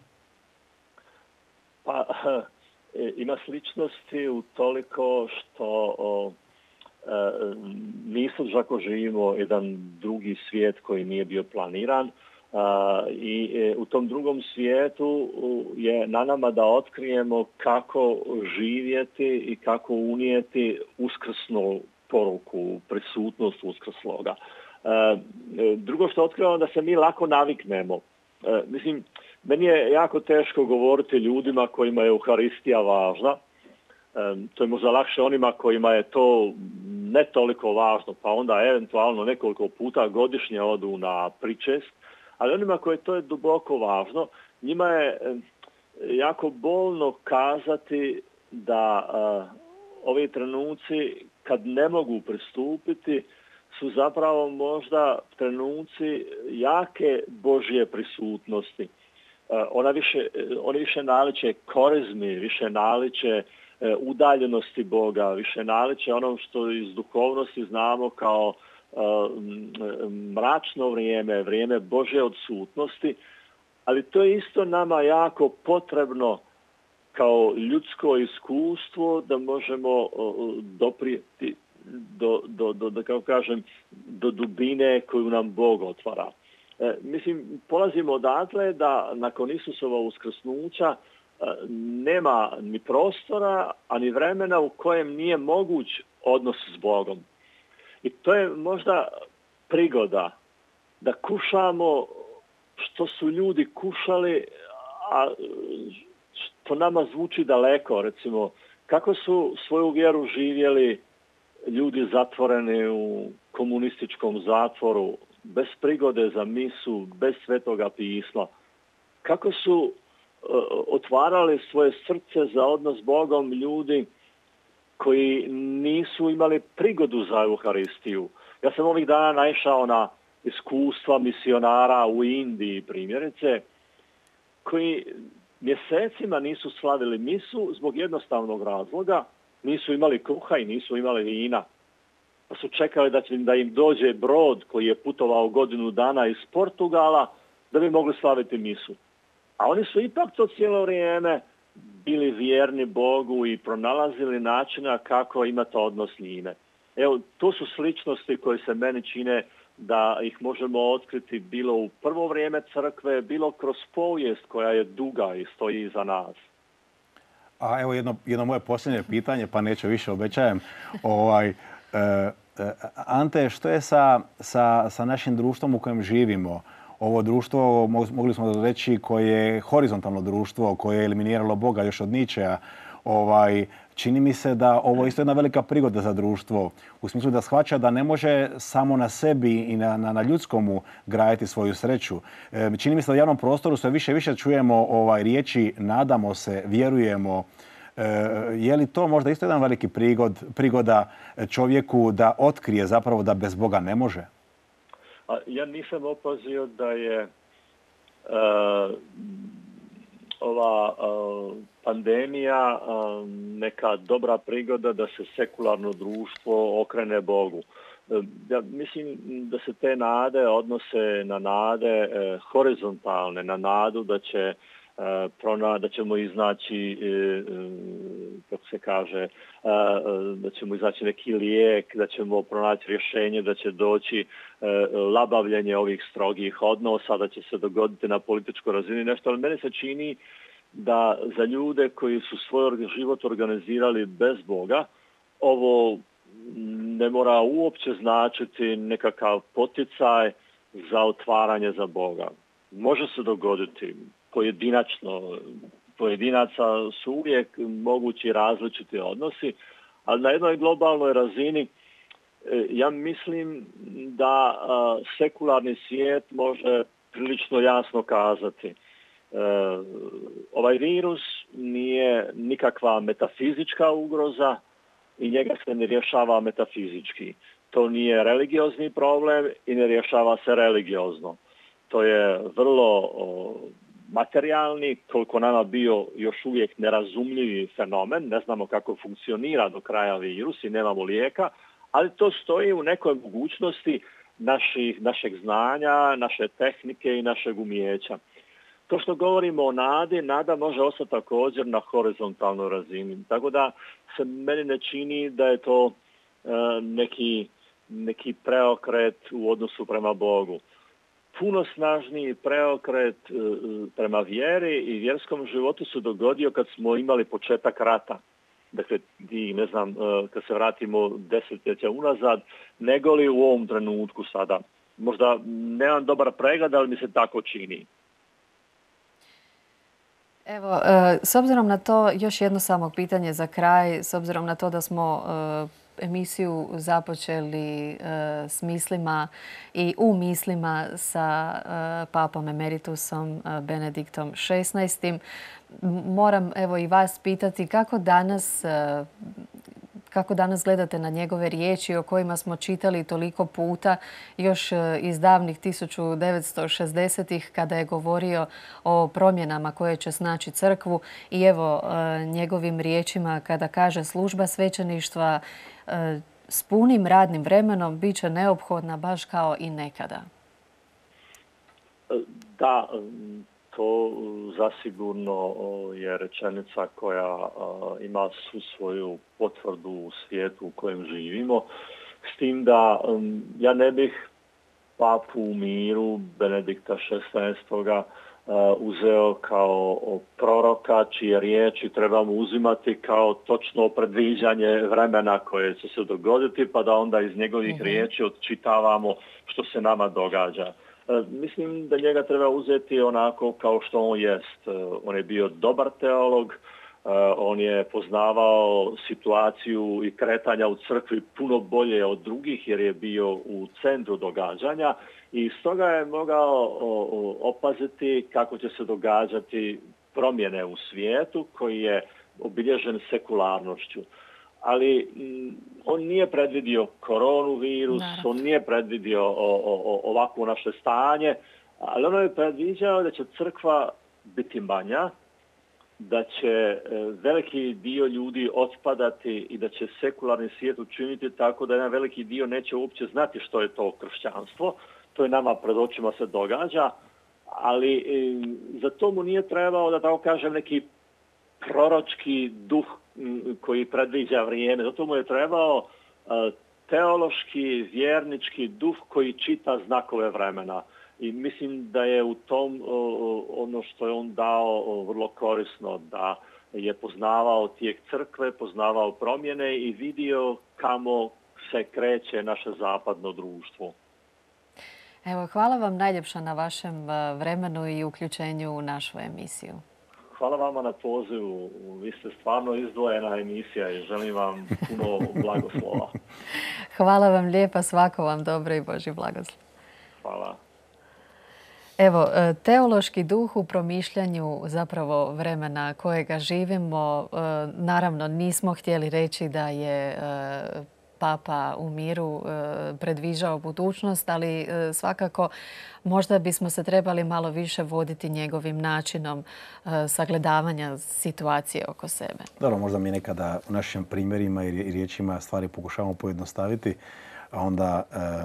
Pa, ima sličnosti u toliko što nisam žako živimo jedan drugi svijet koji nije bio planiran. I u tom drugom svijetu je na nama da otkrijemo kako živjeti i kako unijeti uskrsnu poruku, prisutnost uskrsloga. Drugo što otkrivamo da se mi lako naviknemo. Mislim, meni je jako teško govoriti ljudima kojima je Euharistija važna. To je možda lakše onima kojima je to ne toliko važno, pa onda eventualno nekoliko puta godišnje odu na pričest. Ali onima koje to je duboko važno, njima je jako bolno kazati da ovi trenuci kad ne mogu pristupiti su zapravo možda trenuci jake Božje prisutnosti. Oni više naliče korizmi, više naliče udaljenosti Boga, više naliče onom što iz duhovnosti znamo kao mračno vrijeme, vrijeme Božje odsutnosti, ali to je isto nama jako potrebno kao ljudsko iskustvo da možemo doprijeti do dubine koju nam Bog otvara. Mislim, polazimo odatle da nakon Isusova uskrsnuća nema ni prostora, a ni vremena u kojem nije moguć odnos s Bogom. I to je možda prigoda da kušamo što su ljudi kušali, a što nama zvuči daleko. Recimo, kako su svoju vjeru živjeli ljudi zatvoreni u komunističkom zatvoru, bez prigode za misu, bez svetoga pisma. Kako su otvarali svoje srce za odnos s Bogom ljudi koji nisu imali prigodu za Euharistiju. Ja sam ovih dana naišao na iskustva misionara u Indiji, primjerice, koji mjesecima nisu slavili misu zbog jednostavnog razloga, nisu imali kruha i nisu imali vina. Pa su čekali da im dođe brod koji je putovao godinu dana iz Portugala da bi mogli slaviti misu. A oni su ipak to cijelo vrijeme bili vjerni Bogu i pronalazili načina kako imati odnos s njime. Evo, to su sličnosti koje se meni čine da ih možemo otkriti bilo u prvo vrijeme crkve, bilo kroz povijest koja je duga i stoji iza nas. A evo jedno moje posljednje pitanje, pa neću više, obećajem. Ante, što je sa našim društvom u kojem živimo? Ovo društvo, mogli smo reći, koje je horizontalno društvo, koje je eliminiralo Boga još od Nietzschea. Čini mi se da ovo je isto jedna velika prigoda za društvo. U smislu da shvaća da ne može samo na sebi i na ljudskomu graditi svoju sreću. Čini mi se da u javnom prostoru sve više i više čujemo riječi nadamo se, vjerujemo. Je li to možda isto jedan veliki prigoda čovjeku da otkrije zapravo da bez Boga ne može? Ja nisam opazio da je ova pandemija neka dobra prigoda da se sekularno društvo okrene Bogu. Ja mislim da se te nade odnose na nade horizontalne, na nadu da ćemo iznaći, kako se kaže, da ćemo iznaći neki lijek, da ćemo pronaći rješenje, da će doći labavljenje ovih strogih odnosa, da će se dogoditi na političkoj razini nešto, ali meni se čini da za ljude koji su svoj život organizirali bez Boga, ovo ne mora uopće značiti nekakav poticaj za otvaranje za Boga. Može se dogoditi pojedinaca su uvijek mogući različiti odnosi, ali na jednoj globalnoj razini ja mislim da sekularni svijet može prilično jasno kazati. Ovaj virus nije nikakva metafizička ugroza i njega se ne rješava metafizički. To nije religiozni problem i ne rješava se religiozno. To je vrlo materijalni, koliko nama bio još uvijek nerazumljivi fenomen, ne znamo kako funkcionira do kraja virus i nemamo lijeka, ali to stoji u nekoj mogućnosti našeg znanja, naše tehnike i našeg umijeća. To što govorimo o nadi, nada može ostati također na horizontalnoj razini. Tako da se meni ne čini da je to neki preokret u odnosu prema Bogu. Puno snažniji preokret prema vjeri i vjerskom životu se dogodio kad smo imali početak rata. Dakle, kad se vratimo desetljeća unazad, nego li u ovom trenutku sada. Možda nemam dobar pregled, ali mi se tako čini. Evo, s obzirom na to, još jedno samo pitanje za kraj, s obzirom na to da smo emisiju započeli s mislima i u mislima sa papom emeritusom Benediktom XVI. Moram evo i vas pitati kako danas gledate na njegove riječi o kojima smo čitali toliko puta još iz davnih 1960-ih kada je govorio o promjenama koje će snaći crkvu i evo njegovim riječima kada kaže služba svećeništva s punim radnim vremenom bit će neophodna baš kao i nekada. Da, to zasigurno je rečenica koja ima svu svoju potvrdu u svijetu u kojem živimo. S tim da ja ne bih papu u miru Benedikta XVI. Uzeo kao proroka čije riječi trebamo uzimati kao točno predviđanje vremena koje će se dogoditi, pa da onda iz njegovih riječi odčitavamo što se nama događa. Mislim da njega treba uzeti onako kao što on jest. On je bio dobar teolog, on je poznavao situaciju i kretanja u crkvi puno bolje od drugih jer je bio u centru događanja i stoga je mogao opaziti kako će se događati promjene u svijetu koji je obilježen sekularnošću. Ali on nije predvidio koronavirus, on nije predvidio ovakvo naše stanje, ali ono je predviđao da će crkva biti manja, da će veliki dio ljudi otpadati i da će sekularni svijet učiniti tako da jedan veliki dio neće uopće znati što je to kršćanstvo. To je nama pred očima se događa, ali za to mu nije trebao, da tako kažem, neki proročki duh koji predviđa vrijeme. Zato mu je trebao teološki, vjernički duh koji čita znakove vremena. I mislim da je u tom ono što je on dao vrlo korisno, da je poznavao tijek crkve, poznavao promjene i vidio kamo se kreće naše zapadno društvo. Evo, hvala vam najljepša na vašem vremenu i uključenju u našu emisiju. Hvala vama na pozivu. Vi ste stvarno izdvojena emisija i želim vam puno blagoslova. Hvala vam lijepa, svako vam dobro i Božji blagoslov. Hvala. Evo, teološki duh u promišljanju zapravo vremena kojega živimo. Naravno, nismo htjeli reći da je Papa u miru predviđao budućnost, ali svakako možda bismo se trebali malo više voditi njegovim načinom sagledavanja situacije oko sebe. Dobro, možda mi nekada u našim primjerima i riječima stvari pokušavamo pojednostaviti, a onda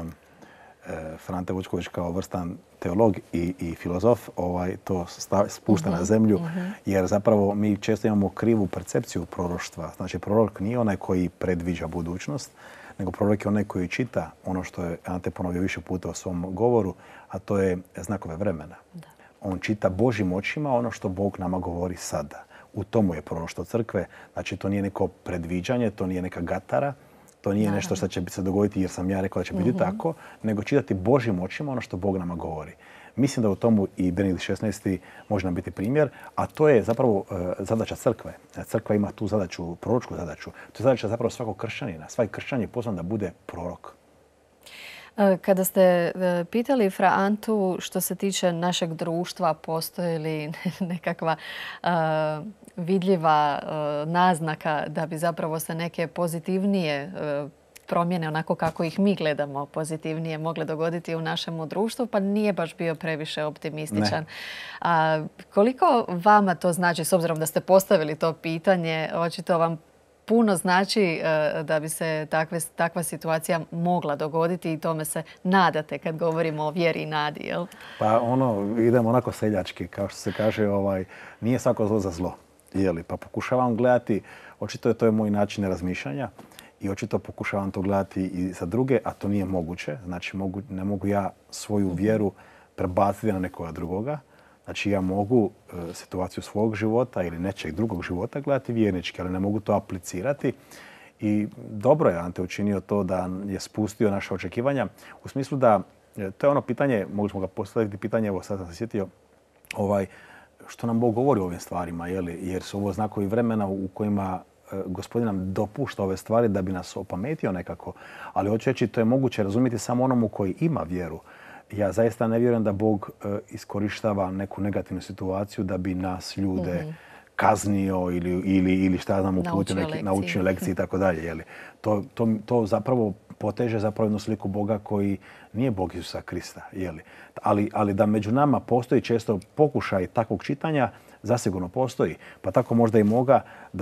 Frante Vučković kao vrstan teolog i filozof to spušta na zemlju, jer zapravo mi često imamo krivu percepciju proroštva. Znači, prorok nije onaj koji predviđa budućnost, nego prorok je onaj koji čita ono što je Ante ponovio više puta u svom govoru, a to je znakove vremena. Da. On čita Božjim očima ono što Bog nama govori sada. U tomu je proroštvo crkve. Znači, to nije neko predviđanje, to nije neka gatara, to nije nešto što će se dogoditi jer sam ja rekao da će biti tako, nego čitati Božjim očima ono što Bog nama govori. Mislim da u tomu i Benedikt XVI može nam biti primjer, a to je zapravo zadaća crkve. Crkva ima tu zadaću, proročku zadaću. To je zadaća zapravo svakog kršćanina. Svaki kršćan je pozvan da bude prorok. Kada ste pitali Fra Antu što se tiče našeg društva, postoji li nekakva vidljiva naznaka da bi zapravo se neke pozitivnije promjene, onako kako ih mi gledamo, pozitivnije mogle dogoditi u našemu društvu, pa nije baš bio previše optimističan. Koliko vama to znači, s obzirom da ste postavili to pitanje, očito vam puno znači da bi se takva situacija mogla dogoditi i tome se nadate kad govorimo o vjeri i nadi, jel? Pa idemo onako seljački, kao što se kaže, nije svako zlo za zlo. Pa pokušavam gledati, očito to je moj način razmišljanja i očito pokušavam to gledati i za druge, a to nije moguće. Znači, ne mogu ja svoju vjeru prebaciti na nekoga drugoga. Znači, ja mogu situaciju svog života ili nečeg drugog života gledati vjernički, ali ne mogu to aplicirati. I dobro je Ante učinio to da je spustio naše očekivanja. U smislu da, to je ono pitanje, mogli smo ga postaviti pitanje, evo sad sam se sjetio, što nam Bog govori o ovim stvarima, jer su ovo znakovi vremena u kojima Gospodin nam dopušta ove stvari da bi nas opametio nekako. Ali hoću reći, to je moguće razumjeti samo onomu koji ima vjeru. Ja zaista ne vjerujem da Bog iskorištava neku negativnu situaciju da bi nas ljude kaznio ili šta znam uputio, naučio lekcije i tako dalje. To zapravo poteže zapravo jednu sliku Boga koji nije Bog Isusa Krista. Ali da među nama postoji često pokušaj takvog čitanja, zasigurno postoji. Pa tako možda i moga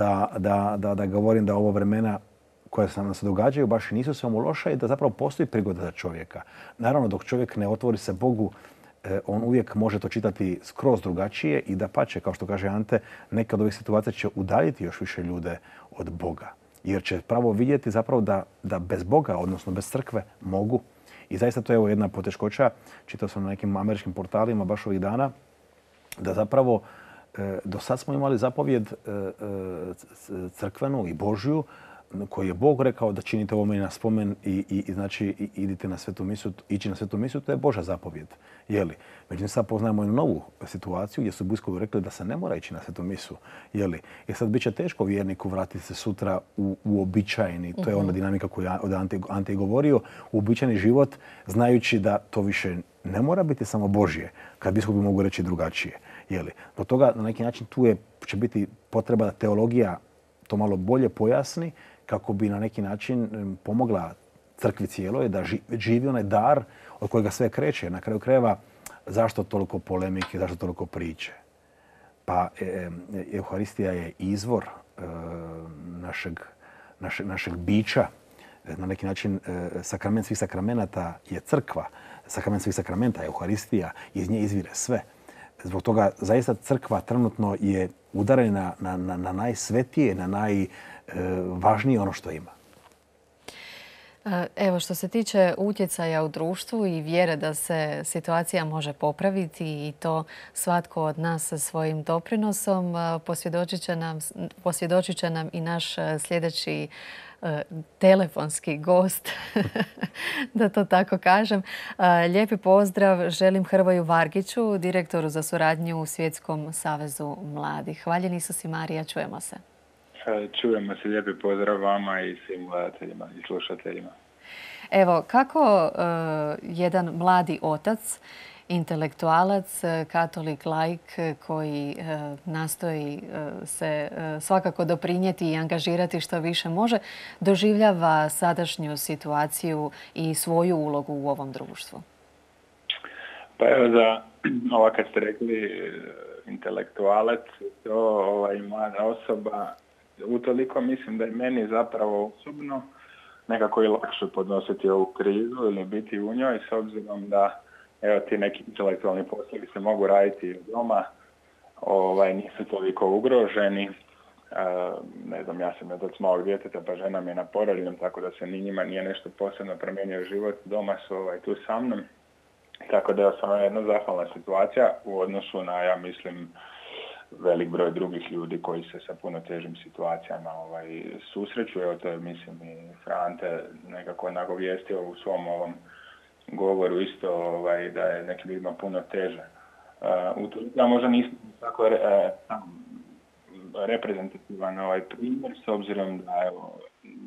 da govorim da ovo vremena koje nam se događaju baš nisu samo loša i da zapravo postoji prigoda za čovjeka. Naravno, dok čovjek ne otvori se Bogu, on uvijek može to čitati skroz drugačije i dapače, kao što kaže Ante, neke od ovih situacija će udaljiti još više ljude od Boga. Jer će pravo vidjeti zapravo da bez Boga, odnosno bez crkve, mogu. I zaista to je evo jedna poteškoća. Čitao sam na nekim američkim portalima baš ovih dana da zapravo do sad smo imali zapovjed crkvenu i Božju koji je Bog rekao da činite ovo meni na spomen i znači idite na svetu misu, ići na svetu misu, to je Božja zapovjed. Međutim, sad poznajemo jednu novu situaciju gdje su biskupi rekli da se ne mora ići na svetu misu. Jer sad bit će teško vjerniku vratiti se sutra u uobičajeni, to je ona dinamika koju od Ante je govorio, uobičajeni život, znajući da to više ne mora biti samo Božje, kad biskupi mogu reći drugačije. Do toga na neki način tu će biti potreba da teologija to malo bolje pojasni kako bi na neki način pomogla crkvi cijeloj da živi onaj dar od kojega sve kreće. Na kraju krajeva, zašto toliko polemike, zašto toliko priče? Pa Euharistija je izvor našeg bića. Na neki način sakrament svih sakramenata je crkva. Sakrament svih sakramenta je Euharistija. Iz nje izvire sve. Zbog toga zaista crkva trenutno je udareni na najsvetije, na najvažnije ono što ima. Evo, što se tiče utjecaja u društvu i vjere da se situacija može popraviti i to svatko od nas sa svojim doprinosom, posvjedočit će nam i naš sljedeći telefonski gost, da to tako kažem. Lijepi pozdrav želim Hrvoju Vargiću, direktoru za suradnju u Svjetskom savezu mladih. Hvaljeni Isus i Marija, čujemo se. Čujemo se, lijepi pozdrav vama i svim gledateljima i slušateljima. Evo, kako jedan mladi otac, intelektualac, katolik, laik koji nastoji se svakako doprinijeti i angažirati što više može, doživljava sadašnju situaciju i svoju ulogu u ovom društvu? Pa evo, ovo kad ste rekli intelektualac, to mlada osoba, utoliko mislim da je meni zapravo osobno nekako i lakše podnositi ovu krizu ili biti u njoj, s obzirom da evo, ti neki intelektualni poslovi se mogu raditi od doma, nisu toliko ugroženi. Ne znam, ja sam otac malog djeteta, pa žena mi je na porodiljnom, tako da se ni njima nije nešto posebno promijenio život. Doma su tu sa mnom. Tako da je samo jedna zahvalna situacija u odnosu na, ja mislim, velik broj drugih ljudi koji se sa puno težim situacijama susreću. Evo, to je, mislim, i Frante nekako nagovijestio u svom ovom govoru isto, da je nekim ljudima puno teže. Ja možda nisam tako reprezentativan primjer, s obzirom da evo,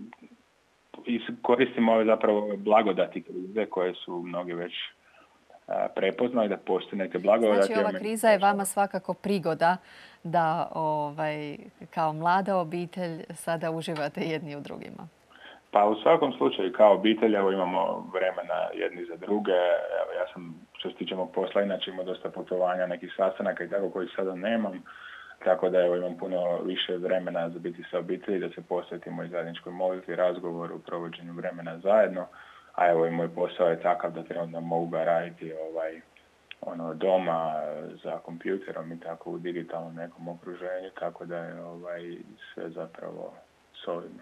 koristimo ove zapravo blagodati krize koje su mnogi već prepoznali, da postoje neke blagodati. Znači, ova kriza je vama svakako prigoda da kao mlada obitelj sada uživate jedni u drugima. Pa u svakom slučaju kao obitelj evo, imamo vremena jedni za druge. Evo, ja sam, što se tiče mog posla, inače imam dosta putovanja, nekih sastanaka i tako koji sada nemam. Tako da evo, imam puno više vremena za biti sa obitelji, da se posvetimo i zajedničkoj molitvi, razgovoru, provođenju vremena zajedno. A evo i moj posao je takav da trenutno mogu ga raditi doma za kompjuterom i tako u digitalnom nekom okruženju, tako da je sve zapravo solidno.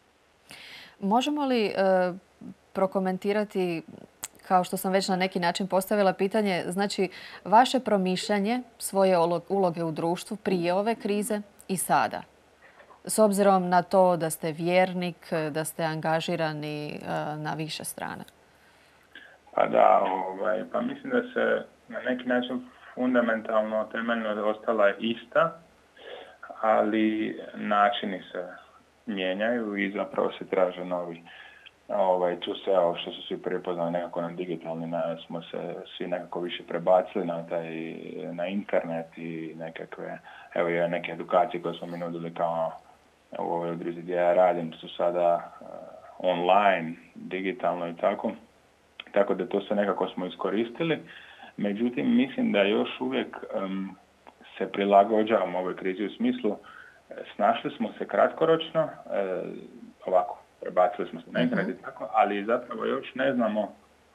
Možemo li prokomentirati, kao što sam već na neki način postavila pitanje, znači vaše promišljanje svoje uloge u društvu prije ove krize i sada? S obzirom na to da ste vjernik, da ste angažirani na više strana. Pa da, pa mislim da se na neki način fundamentalno, temeljno ostala ista, ali načini se mijenjaju i zapravo se traže novi. Tu se, što su svi prepoznali nekako na digitalni, smo se svi nekako više prebacili na internet i nekakve, evo i neke edukacije koje smo mi nudili kao u ovoj udruzi gdje ja radim, su sada online, digitalno i tako. Tako da to sve nekako smo iskoristili. Međutim, mislim da još uvijek se prilagođavamo ovoj krizi u smislu snašli smo se kratkoročno, ovako, prebacili smo se na internet i tako, ali zapravo još ne znamo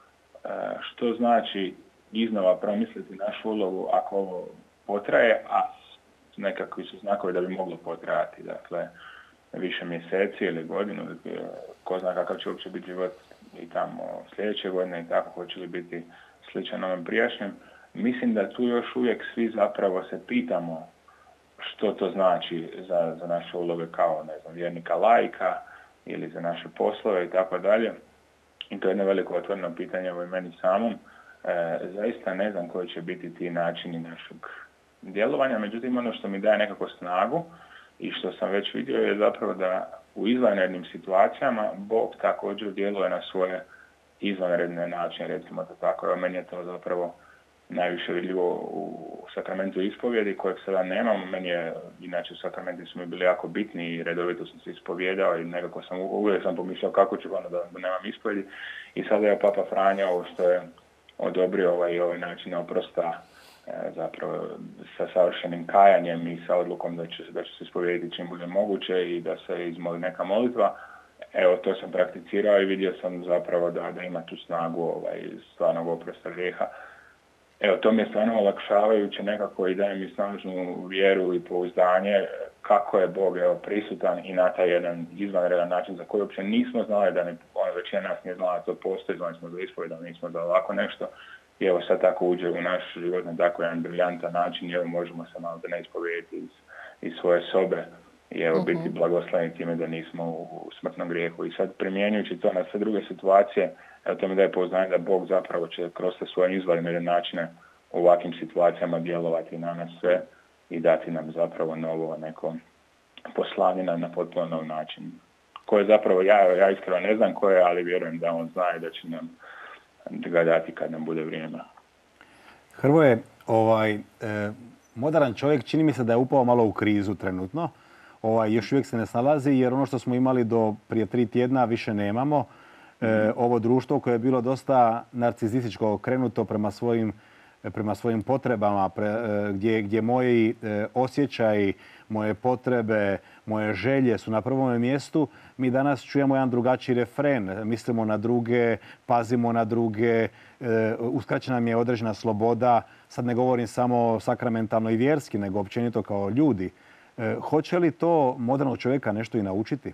što znači iznova promisliti našu ulogu ako ovo potraje, a nekakvi su znakovi da bi moglo potrajati, dakle, više mjeseci ili godinu, ko zna kakav će uopće biti život i tamo sljedeće godine i tako, hoće li biti sličan onom prijašnjem. Mislim da tu još uvijek svi zapravo se pitamo što to znači za naše uloge kao, ne znam, vjernika laika ili za naše poslove i tako dalje. I to je jedno veliko otvoreno pitanje u meni samom. Zaista ne znam koji će biti ti načini našeg djelovanja, međutim ono što mi daje nekako snagu i što sam već vidio je zapravo da u izvanrednim situacijama Bog također djeluje na svoje izvanredne načine, recimo to tako. Evo, meni je to zapravo najviše vidljivo u sakramentu ispovjedi kojeg sada nemam. Meni je, inače sakramenti su mi bili jako bitni i redovito sam se ispovjedao i nekako uvijek sam pomišljao kako ću da nemam ispovjedi. I sada je Papa Franja ovo što je odobrio ovaj način oprosta zapravo sa savršenim kajanjem i sa odlukom da će se ispovijediti čim bude moguće i da se izmoli neka molitva. Evo, to sam prakticirao i vidio sam zapravo da ima tu snagu stvarnog oprosta grijeha. Evo, to mi je stvarno olakšavajuće nekako i daje mi snažnu vjeru i pouzdanje kako je Bog prisutan i na taj jedan izvanredan način za koji uopće nismo znali da većina nas nije znala da to postoji, znali smo za ispovijed, ali nismo za ovako nešto. I evo sad tako uđe u naš život na tako jedan briljantan način i evo možemo se malo da ne ispovijeti iz svoje sobe i evo biti blagosloveni time da nismo u smrtnom grijehu. I sad primjenjujući to na sve druge situacije, evo to mi daje pouzdanje da Bog zapravo će kroz te svoje izvanredne načine u ovakvim situacijama djelovati na nas sve i dati nam zapravo novo neko poslanje na potpuno nov način. Koje zapravo ja iskreno ne znam koje, ali vjerujem da on zna i da će nam ga dati kad nam bude vrijeme. Hrvoje, moderan čovjek čini mi se da je upao malo u krizu trenutno. Još uvijek se ne snalazi jer ono što smo imali do prije 3 tjedna više nemamo. Ovo društvo koje je bilo dosta narcizističko okrenuto prema svojim potrebama, gdje moji osjećaji, moje potrebe, moje želje su na prvom mjestu, mi danas čujemo jedan drugačiji refren. Mislimo na druge, pazimo na druge, uskraćena nam je određena sloboda. Sad ne govorim samo sakramentalno i vjerski, nego općenito kao ljudi. Hoće li to modernog čovjeka nešto i naučiti?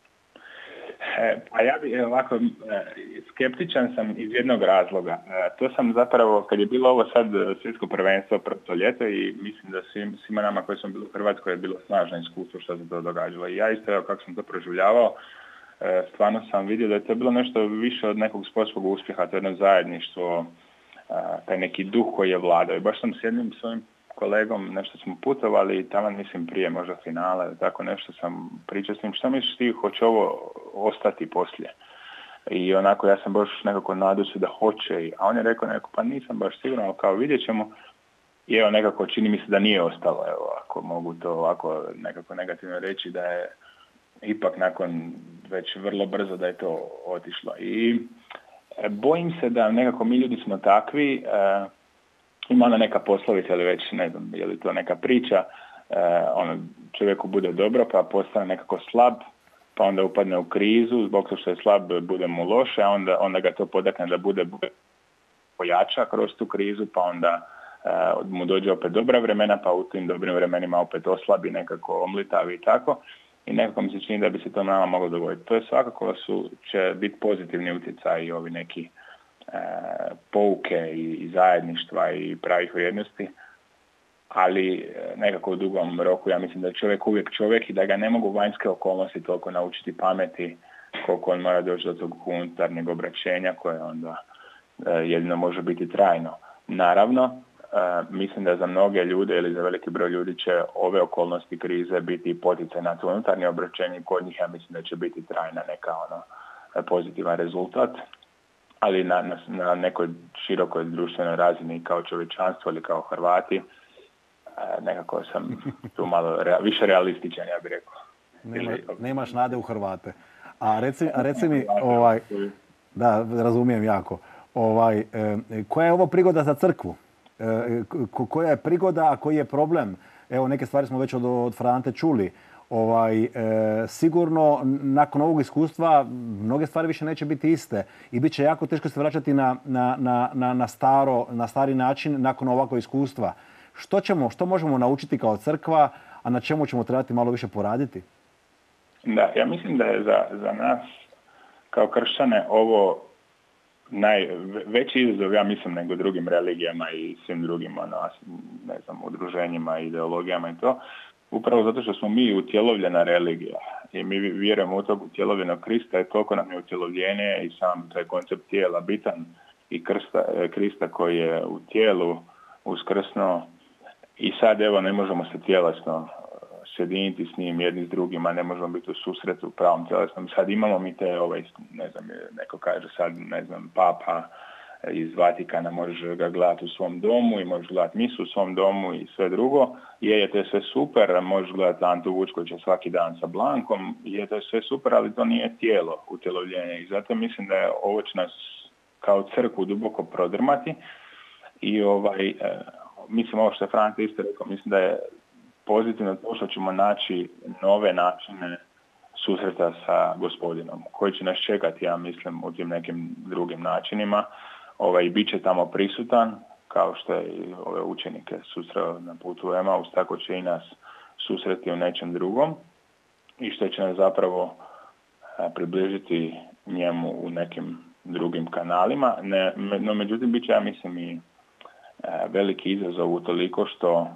Pa ja bi ovako, skeptičan sam iz jednog razloga. To sam zapravo, kad je bilo ovo sad svjetsko prvenstvo prošlo ljeto i mislim da svima nama koji smo bili u Hrvatskoj je bilo snažno iskustvo što se to događalo. I ja isto, evo kako sam to proživljavao, stvarno sam vidio da je to bilo nešto više od nekog sportskog uspjeha, to je jedno zajedništvo, taj neki duh koji je vladao. I baš sam s jednim svojim kolegom, nešto smo putovali i tamo mislim prije možda finale, tako nešto sam pričao s njim, šta misliš ti, hoće ovo ostati poslije? I onako ja sam baš nekako nadao se da hoće, a on je rekao pa nisam baš siguran, ali kao vidjet ćemo. I evo nekako čini mi se da nije ostalo, evo ako mogu to ovako nekako negativno reći, da je ipak nakon već vrlo brzo da je to otišlo. I bojim se da nekako mi ljudi smo takvi, ima ona neka poslovica ili već ne znam je li to neka priča, čovjeku bude dobro pa postane nekako slab, pa onda upadne u krizu, zbog toga što je slab bude mu loše, a onda ga to podakne da bude pojača kroz tu krizu, pa onda mu dođe opet dobra vremena, pa u tim dobrim vremenima opet oslabi, nekako omlitavi i tako. I nekako mi se čini da bi se to nama moglo dogoditi. To je svakako će biti pozitivni utjecaj i ovi neki pouke i zajedništva i pravih vrijednosti, ali nekako u dugom roku ja mislim da je čovjek uvijek čovjek i da ga ne mogu vanjske okolnosti toliko naučiti pameti koliko on mora doći do tog unutarnjeg obraćenja koje onda jedino može biti trajno. Naravno, mislim da za mnoge ljude ili za veliki broj ljudi će ove okolnosti krize biti poticaj na to unutarnje obraćenje, kod njih ja mislim da će biti trajna neka pozitivan rezultat. Ali na nekoj širokoj društvenoj razini kao čovječanstvo ili kao Hrvati, nekako sam tu malo više realističan, ja bih rekao. Nemaš nade u Hrvate. A reci mi, da, razumijem jako, koja je ovo prigoda za crkvu? Koja je prigoda, a koji je problem? Evo, neke stvari smo već od Frante čuli. Sigurno nakon ovog iskustva mnoge stvari više neće biti iste i bit će jako teško se vraćati na stari način nakon ovakvog iskustva. Što možemo naučiti kao crkva, a na čemu ćemo trebati malo više poraditi? Da, ja mislim da je za nas kao kršćane ovo veći izazov, ja mislim, nego drugim religijama i svim drugim udruženjima, ideologijama i to. Upravo zato što smo mi utjelovljena religija i mi vjerujemo u tog utjelovljenog Krista i toliko nam je utjelovljenje i sam taj koncept tijela bitan i Krista koji je u tijelu uskrsno i sad evo ne možemo se tjelesno sjediniti s njim jedni s drugima, ne možemo biti u susretu pravom tjelesnom. Sad imamo mi te, neko kaže sad, Papa iz Vatikana, možeš ga gledati u svom domu i možeš gledati misu u svom domu i sve drugo. To je sve super, možeš gledati Antu Vučkovića svaki dan sa Blankom, to je sve super, ali to nije tijelo, utjelovljenje. I zato mislim da je ovo će nas kao crkvu duboko prodrmati i mislim ovo što je Frante isto rekao, mislim da je pozitivno to što ćemo naći nove načine susreta sa Gospodinom, koji će nas čekati, ja mislim, u tim nekim drugim načinima. Bit će tamo prisutan kao što je i ove učenike susreo na putu u Emaus, tako će i nas susreti u nečem drugom i što će nas zapravo približiti njemu u nekim drugim kanalima. No, međutim, bit će, ja mislim, i veliki izazov utoliko što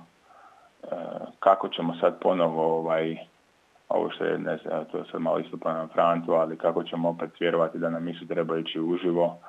kako ćemo sad ponovo ovo što je, ne znam, to je sad malo isto na Frantu, ali kako ćemo opet vjerovati da nam nisu treba ići uživo.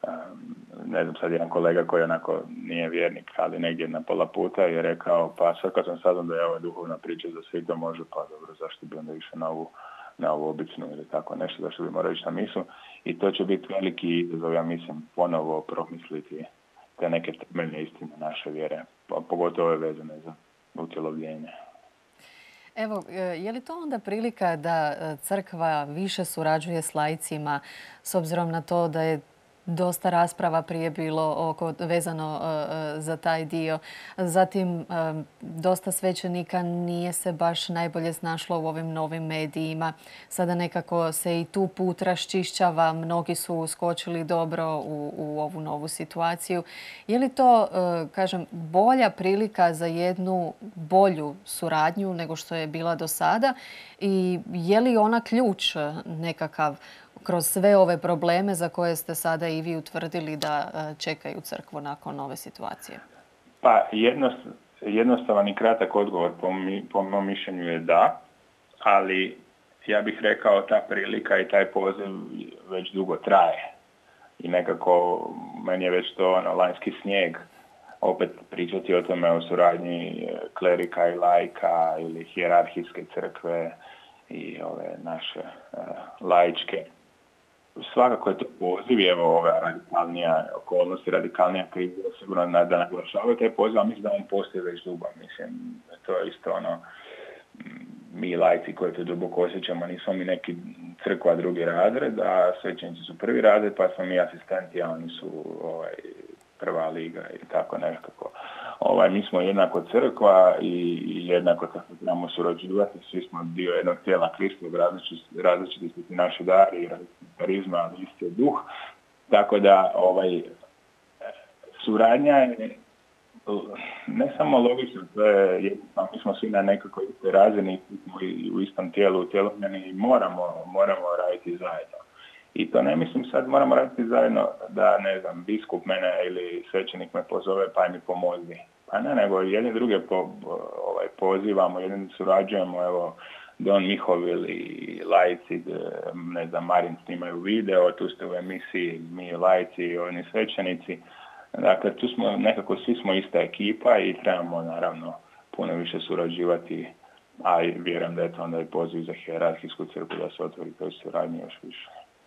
Ne znam, sad jedan kolega koji onako nije vjernik, ali negdje na pola puta je rekao, pa sad kad sam saznao da je ova duhovna priča za sve to može, pa dobro, zašto bi onda išao na ovu običnu ili tako nešto, zašto bi morao ići na misu. I to će biti veliki izazov, ja mislim, ponovo promisliti te neke temeljne istine naše vjere, pogotovo ove vezane za utjelovljenje. Evo, je li to onda prilika da crkva više surađuje s laicima s obzirom na to da je dosta rasprava prije bilo vezano za taj dio. Zatim, dosta svećenika nije se baš najbolje snašlo u ovim novim medijima. Sada nekako se i tu put raščišćava. Mnogi su uskočili dobro u ovu novu situaciju. Je li to, kažem, bolja prilika za jednu bolju suradnju nego što je bila do sada? I je li ona ključ nekakav kroz sve ove probleme za koje ste sada i vi utvrdili da čekaju crkvu nakon ove situacije? Pa jednostavan i kratak odgovor po mom mišljenju je da, ali ja bih rekao ta prilika i taj poziv već dugo traje. I nekako meni je već to lanjski snijeg opet pričati o tome o suradnji klerika i laika ili hijerarhijske crkve i ove naše laičke. Svakako je to poziv, evo ove radikalnija okolnosti, radikalnija kriza, sigurno da naglašavaju taj poziv, a mislim da on postoji već dugo. Mislim, to je isto mi laici koji to duboko osjećamo, nismo mi neki crkva drugi razred, a svećenici su prvi razred, pa smo mi asistenti, a oni su prva liga i tako nekako. Mi smo jednako crkva i jednako tako trebamo surađivati, svi smo dio jednog tijela Kristovog, različiti su naši dari, karizma, ali isti je duh. Tako da suradnja je ne samo logično, to je jednostavno, mi smo svi na nekakvoj istoj razini, u istom tijelu utjelovljeni i moramo raditi zajedno. I to ne mislim sad moramo raditi zajedno da, ne znam, biskup mene ili svećenik me pozove pa mi pomozi. Pa ne, nego jedni druge pozivamo, jedni surađujemo, evo, Don Mihov ili laici, ne znam, Marin snimaju video, tu ste u emisiji, mi laici, oni svećenici. Dakle, tu smo nekako, svi smo ista ekipa i trebamo naravno puno više surađivati, a i vjerujem da je to onda i poziv za hijerarhijsku crkvu da se otvori toj suradnji još više.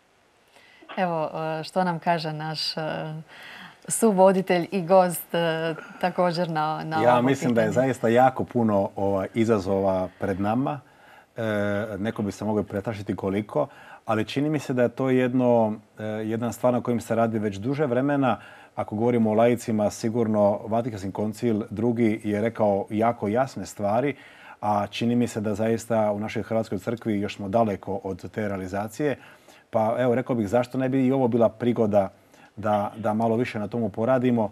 Evo, što nam kaže naš suvoditelj i gost također na ovo Ja mislim pitanje. da je zaista jako puno izazova pred nama. Neko bi se mogao pretrašiti koliko, ali čini mi se da je to jedna stvar na kojim se radi već duže vremena. Ako govorimo o laicima, sigurno Vatikanski koncil drugi je rekao jako jasne stvari, a čini mi se da zaista u našoj Hrvatskoj crkvi još smo daleko od te realizacije. Pa evo, rekao bih zašto ne bi i ovo bila prigoda da malo više na tomu poradimo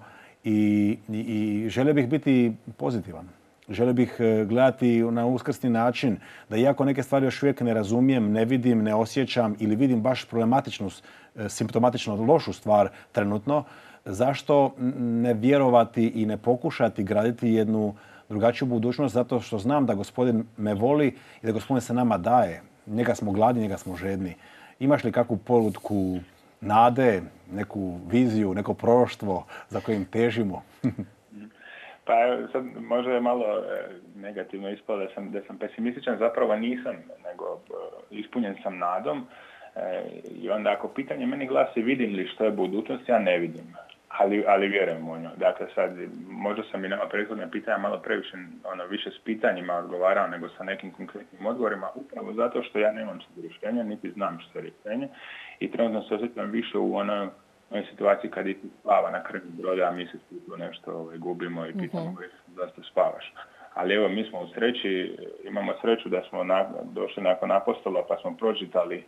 i želio bih biti pozitivan. Želio bih gledati na uskrsni način da iako neke stvari još uvijek ne razumijem, ne vidim, ne osjećam ili vidim baš problematičnu, simptomatično lošu stvar trenutno, zašto ne vjerovati i ne pokušati graditi jednu drugačiju budućnost zato što znam da Gospodin me voli i da Gospodin se nama daje. Njega smo gladni, njega smo žedni. Imaš li kakvu polutku nade, neku viziju, neko proroštvo za kojim težimo? Pa sad možda je malo negativno ispalo da sam pesimističan, zapravo nisam, nego ispunjen sam nadom. I onda ako pitanje meni glasi vidim li što je budućnost, ja ne vidim, ali vjerujem u nju. Dakle sad možda sam i nama prethodna pitanja malo previše više s pitanjima odgovarao nego sa nekim konkretnim odgovorima, upravo zato što ja nemam sad rješenja, niti znam što je rješenje i trenutno se osjećam više u onoj situaciji kad ti spava na kraju broda, a mi se tu nešto gubimo i pitamo zašto spavaš. Ali evo, mi smo u sreći, imamo sreću da smo došli nakon apostola pa smo pročitali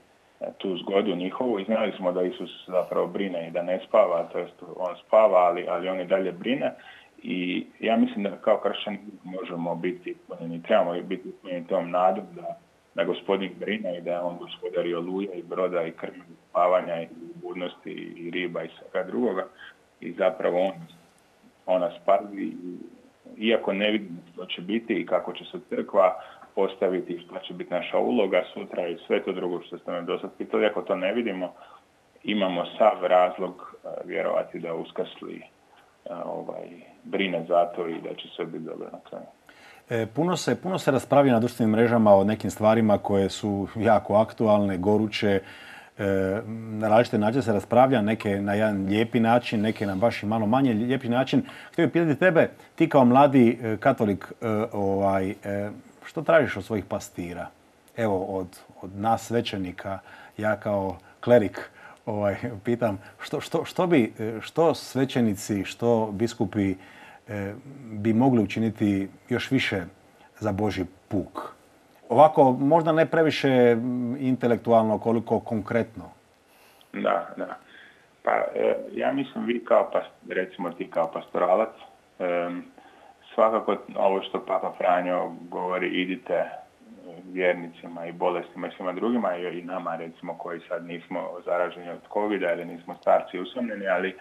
tu zgodu njihovu i znali smo da Isus zapravo brine i da ne spava, to jest on spava, ali on i dalje brine. I ja mislim da kao kršćani možemo biti ispunjeni, trebamo biti ispunjeni tom nadom da Gospodin brine i da on gospodari oluje i broda i krmi spavanja i budnosti i riba i svega drugoga. I zapravo on nas pazi, iako ne vidimo što će biti i kako će se crkva postaviti, što će biti naša uloga sutra i sve to drugo što ste me do sad pitali, ako to ne vidimo, imamo sav razlog vjerovati da uskrsli brine za to i da će sve biti dobro na kraju. Puno se raspravlja na društvenim mrežama o nekim stvarima koje su jako aktualne, goruće. Na različite načine se raspravlja, neke na jedan lijepi način, neke na baš i malo manje lijepi način. Htio bih pitati tebe, ti kao mladi katolik, što tražiš od svojih pastira? Evo, od nas svećenika, ja kao klerik pitam, što svećenici, što biskupi bi mogli učiniti još više za Božji puk? Ovako, možda ne previše intelektualno, koliko konkretno. Da. Pa ja mislim vi kao, recimo ti kao pastoralac, svakako ovo što Papa Franjo govori, idite vjernicima i bolestima i svima drugima i nama recimo koji sad nismo zaraženi od covida ili nismo starci usamljeni, ali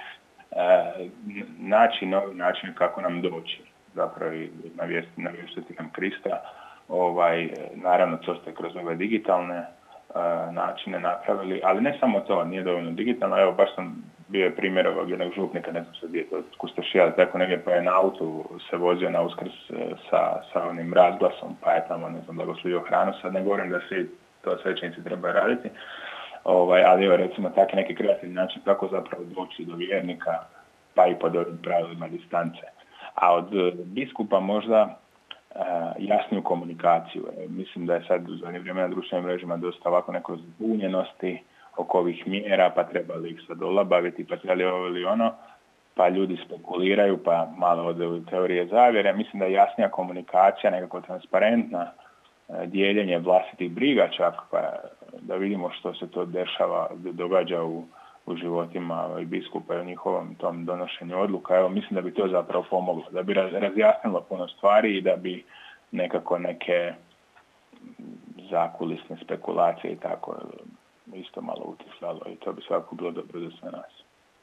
naći novi način kako nam doći, zapravo i navještiti nam Krista. Naravno, to ste kroz ove digitalne načine napravili, ali ne samo to, nije dovoljno digitalno. Evo, baš sam bio primjer ovog jednog župnika, ne znam sad gdje je to Kustošija, tako negdje, pa je na autu se vozio na Uskrs sa onim razglasom, pa je tamo, ne znam, blagoslovio hranu. Sad ne govorim da svi to svećenici trebaju raditi, ali evo, recimo, taki neki kreativni način kako zapravo doći do vjernika, pa i pod ovim pravilima distance. A od biskupa možda jasniju komunikaciju. Mislim da je sad u zadnje vrijeme na društvenim mrežama dosta ovako neko zbunjenosti oko ovih mjera, pa trebali ih sad olabaviti, pa trebali ovo ili ono, pa ljudi spekuliraju, pa malo ode u teorije zavjere. Mislim da je jasnija komunikacija, nekako transparentna, dijeljenje vlastitih briga čak, pa da vidimo što se to događa u životima i biskupa i u njihovom tom donošenju odluka. Evo, mislim da bi to zapravo pomoglo, da bi razjasnilo puno stvari i da bi nekako neke zakulisne spekulacije i tako isto malo utišalo i to bi svakako bilo dobro za sve nas.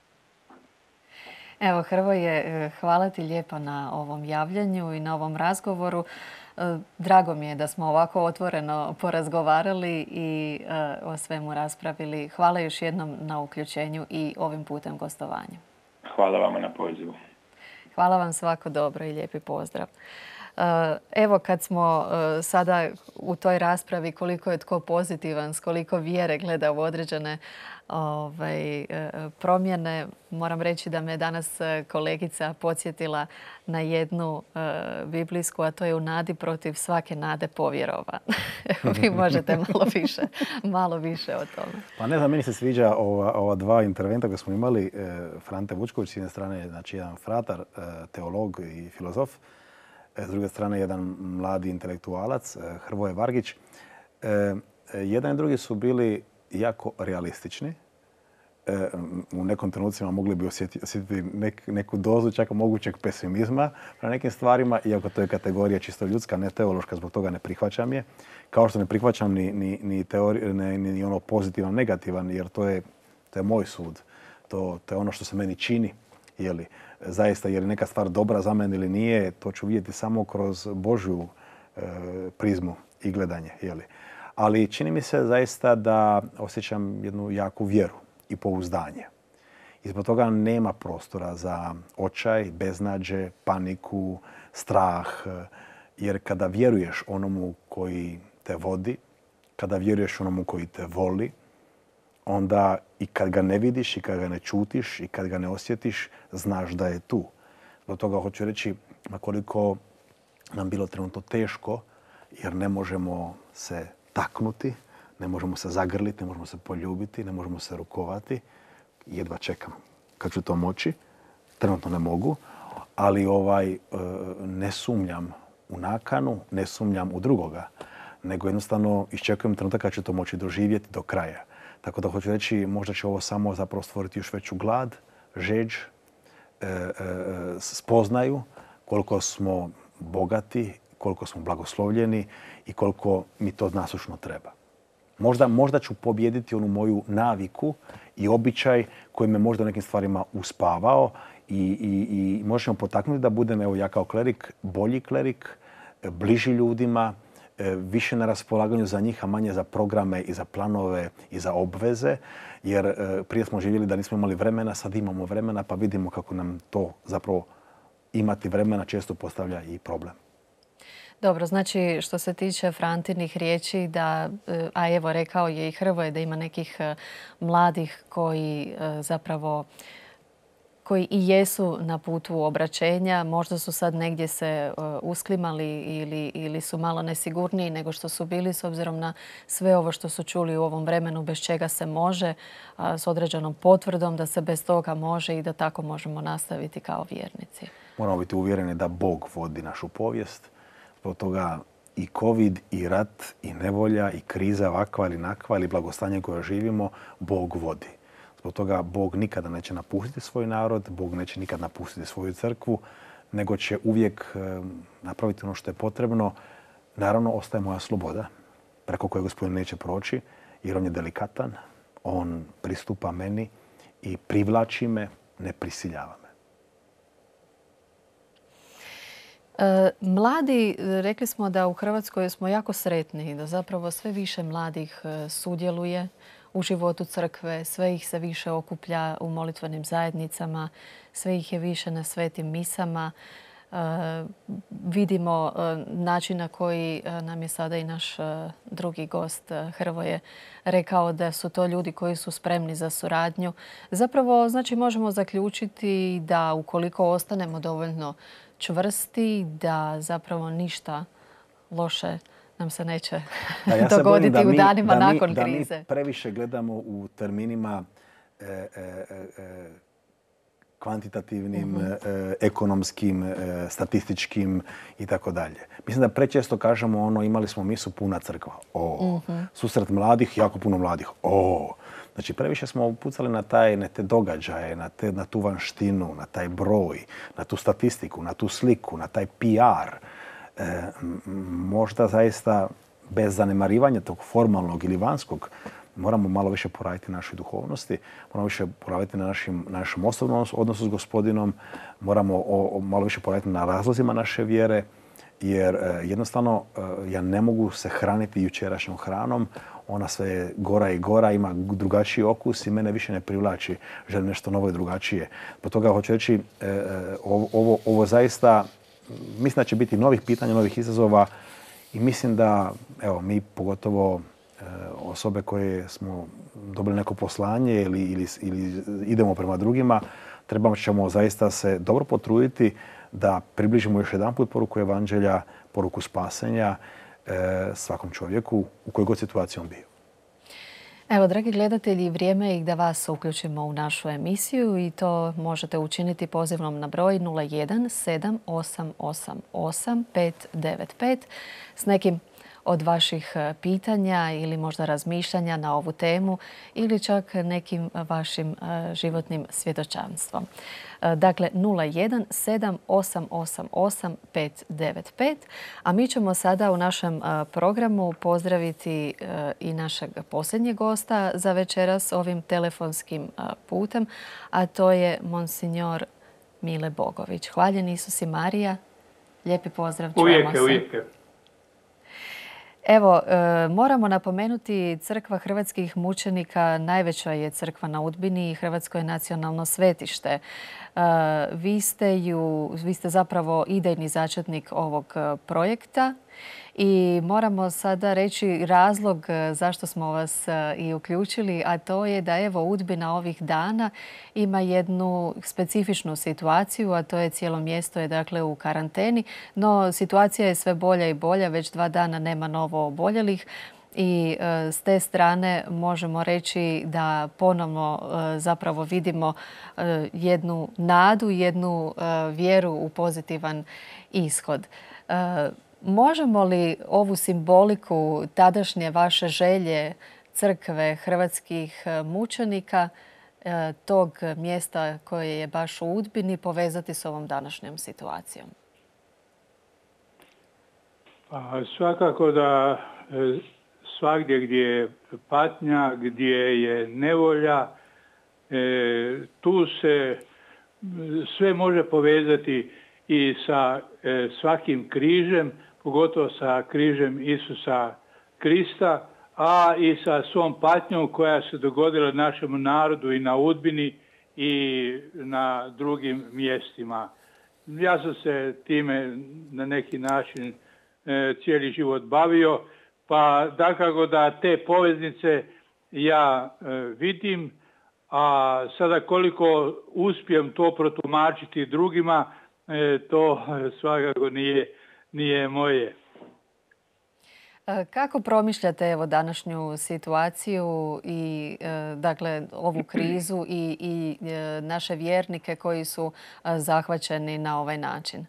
Evo, Hrvoje, hvala ti lijepo na ovom javljanju i na ovom razgovoru. Drago mi je da smo ovako otvoreno porazgovarali i o svemu raspravili. Hvala još jednom na uključenju i ovim putem gostovanja. Hvala vama na pozivu. Hvala vam, svako dobro i lijepi pozdrav. Evo, kad smo sada u toj raspravi koliko je tko pozitivan, s koliko vjere gleda u određene promjene, moram reći da me danas kolegica podsjetila na jednu biblijsku, a to je u nadi protiv svake nade povjerova. Vi možete malo više o tome. Pa ne znam, meni se sviđa ova dva interventa koje smo imali. Frante Vučković, s jedne strane, znači jedan fratar, teolog i filozof, s druge strane jedan mladi intelektualac, Hrvoje Vargić. Jedan i drugi su bili jako realistični. U nekom trenucima mogli bi osjetiti neku dozu čak mogućeg pesimizma na nekim stvarima, iako to je kategorija čisto ljudska, ne teološka, zbog toga ne prihvaćam je. Kao što ne prihvaćam ni ono pozitivan, negativan, jer to je moj sud. To je ono što se meni čini. Zaista, je li neka stvar dobra za mene ili nije, to ću vidjeti samo kroz Božju prizmu i gledanje. Ali čini mi se zaista da osjećam jednu jaku vjeru i pouzdanje. I zbog toga nema prostora za očaj, beznađe, paniku, strah. Jer kada vjeruješ onomu koji te vodi, kada vjeruješ onomu koji te voli, onda i kad ga ne vidiš, i kad ga ne čutiš, i kad ga ne osjetiš, znaš da je tu. Zbog toga hoću reći, koliko nam bilo trenutno teško, jer ne možemo se taknuti, ne možemo se zagrliti, ne možemo se poljubiti, ne možemo se rukovati. Jedva čekam kad ću to moći. Trenutno ne mogu, ali ne sumnjam u nakanu, ne sumnjam u drugoga, nego jednostavno iščekujem trenutak kad ću to moći doživjeti do kraja. Tako da hoću reći, možda će ovo samo zapravo stvoriti još veću glad, žeđ, spoznaju koliko smo bogati, koliko smo blagoslovljeni i koliko mi to nasušno treba. Možda ću pobijediti onu moju naviku i običaj koji me možda u nekim stvarima uspavao i možemo potaknuti da budem, evo ja kao klerik, bolji klerik, bliži ljudima, više na raspolaganju za njih, a manje za programe i za planove i za obveze. Jer prije smo živjeli da nismo imali vremena, sad imamo vremena pa vidimo kako nam to zapravo imati vremena često postavlja i problem. Dobro, znači što se tiče Frantinih riječi, da, a evo rekao je i Hrvoje da ima nekih mladih koji zapravo koji i jesu na putu obraćenja, možda su sad negdje se usklimali ili su malo nesigurniji nego što su bili s obzirom na sve ovo što su čuli u ovom vremenu bez čega se može, s određenom potvrdom da se bez toga može i da tako možemo nastaviti kao vjernici. Moramo biti uvjereni da Bog vodi našu povijest. Zbog toga i COVID, i rat, i nevolja, i kriza ovakva ili nakva ili blagostanje koje živimo, Bog vodi. Zbog toga Bog nikada neće napustiti svoj narod, Bog neće nikada napustiti svoju crkvu, nego će uvijek napraviti ono što je potrebno. Naravno, ostaje moja sloboda, preko koje Gospodin neće proći, jer on je delikatan, on pristupa meni i privlači me, ne prisiljava me. Mladi, rekli smo da u Hrvatskoj smo jako sretni, da zapravo sve više mladih sudjeluje u životu crkve, sve ih se više okuplja u molitvenim zajednicama, sve ih je više na svetim misama. Vidimo način na koji nam je sada i naš drugi gost Hrvoje rekao da su to ljudi koji su spremni za suradnju. Zapravo, znači, možemo zaključiti da ukoliko ostanemo dovoljno čvrsti, da zapravo ništa loše nam se neće dogoditi u danima nakon krize. Da mi previše gledamo u terminima kvantitativnim, ekonomskim, statističkim i tako dalje. Mislim da prečesto kažemo ono, imali smo misu puna crkva. Susret mladih, jako puno mladih. Znači, previše smo upucali na te događaje, na tu vanštinu, na taj broj, na tu statistiku, na tu sliku, na taj PR. Možda zaista bez zanemarivanja tog formalnog ili vanjskog moramo malo više poraditi na našoj duhovnosti, moramo više poraditi na našem osobnom odnosu s Gospodinom, moramo malo više poraditi na razlozima naše vjere, jer jednostavno ja ne mogu se hraniti jučerašnjom hranom, ona sve je gora i gora, ima drugačiji okus i mene više ne privlači, želim nešto novo i drugačije. Zbog toga hoću reći, ovo zaista, mislim da će biti novih pitanja, novih izazova i mislim da, evo, mi pogotovo osobe koje smo dobili neko poslanje ili idemo prema drugima, ćemo zaista se dobro potruditi da približimo još jedanput poruku evanđelja, poruku spasenja svakom čovjeku u kojoj god situaciji on bio. Evo, dragi gledatelji, vrijeme je da vas uključimo u našu emisiju i to možete učiniti pozivom na broj 01 7888 595 s nekim od vaših pitanja ili možda razmišljanja na ovu temu ili čak nekim vašim životnim svjedočanstvom. Dakle, 01 7888 595. A mi ćemo sada u našem programu pozdraviti i našeg posljednjeg gosta za večeras ovim telefonskim putem, a to je monsignor Mile Bogović. Hvaljen Isus i Marija. Lijepi pozdrav. Uvijek. Evo, moramo napomenuti, Crkva hrvatskih mučenika najveća je crkva na Udbini i Hrvatsko je nacionalno svetište. Vi ste zapravo idejni začetnik ovog projekta i moramo sada reći razlog zašto smo vas i uključili, a to je da evo Udbina ovih dana ima jednu specifičnu situaciju, a to je cijelo mjesto je dakle u karanteni, no situacija je sve bolja i bolja, već 2 dana nema novo oboljelih. I s te strane možemo reći da ponovno zapravo vidimo jednu nadu, jednu vjeru u pozitivan ishod. Možemo li ovu simboliku tadašnje vaše želje crkve hrvatskih mučenika, tog mjesta koje je baš u Udbini, povezati s ovom današnjom situacijom? Svakako da svagdje gdje je patnja, gdje je nevolja, tu se sve može povezati i sa svakim križem, pogotovo sa križem Isusa Krista, a i sa svom patnjom koja se dogodila našem narodu i na Udbini i na drugim mjestima. Ja sam se time na neki način cijeli život bavio, pa dakako da te poveznice ja vidim, a sada koliko uspijem to protumačiti drugima, to svakako nije moje. Kako promišljate današnju situaciju i dakle ovu krizu i naše vjernike koji su zahvaćeni na ovaj način?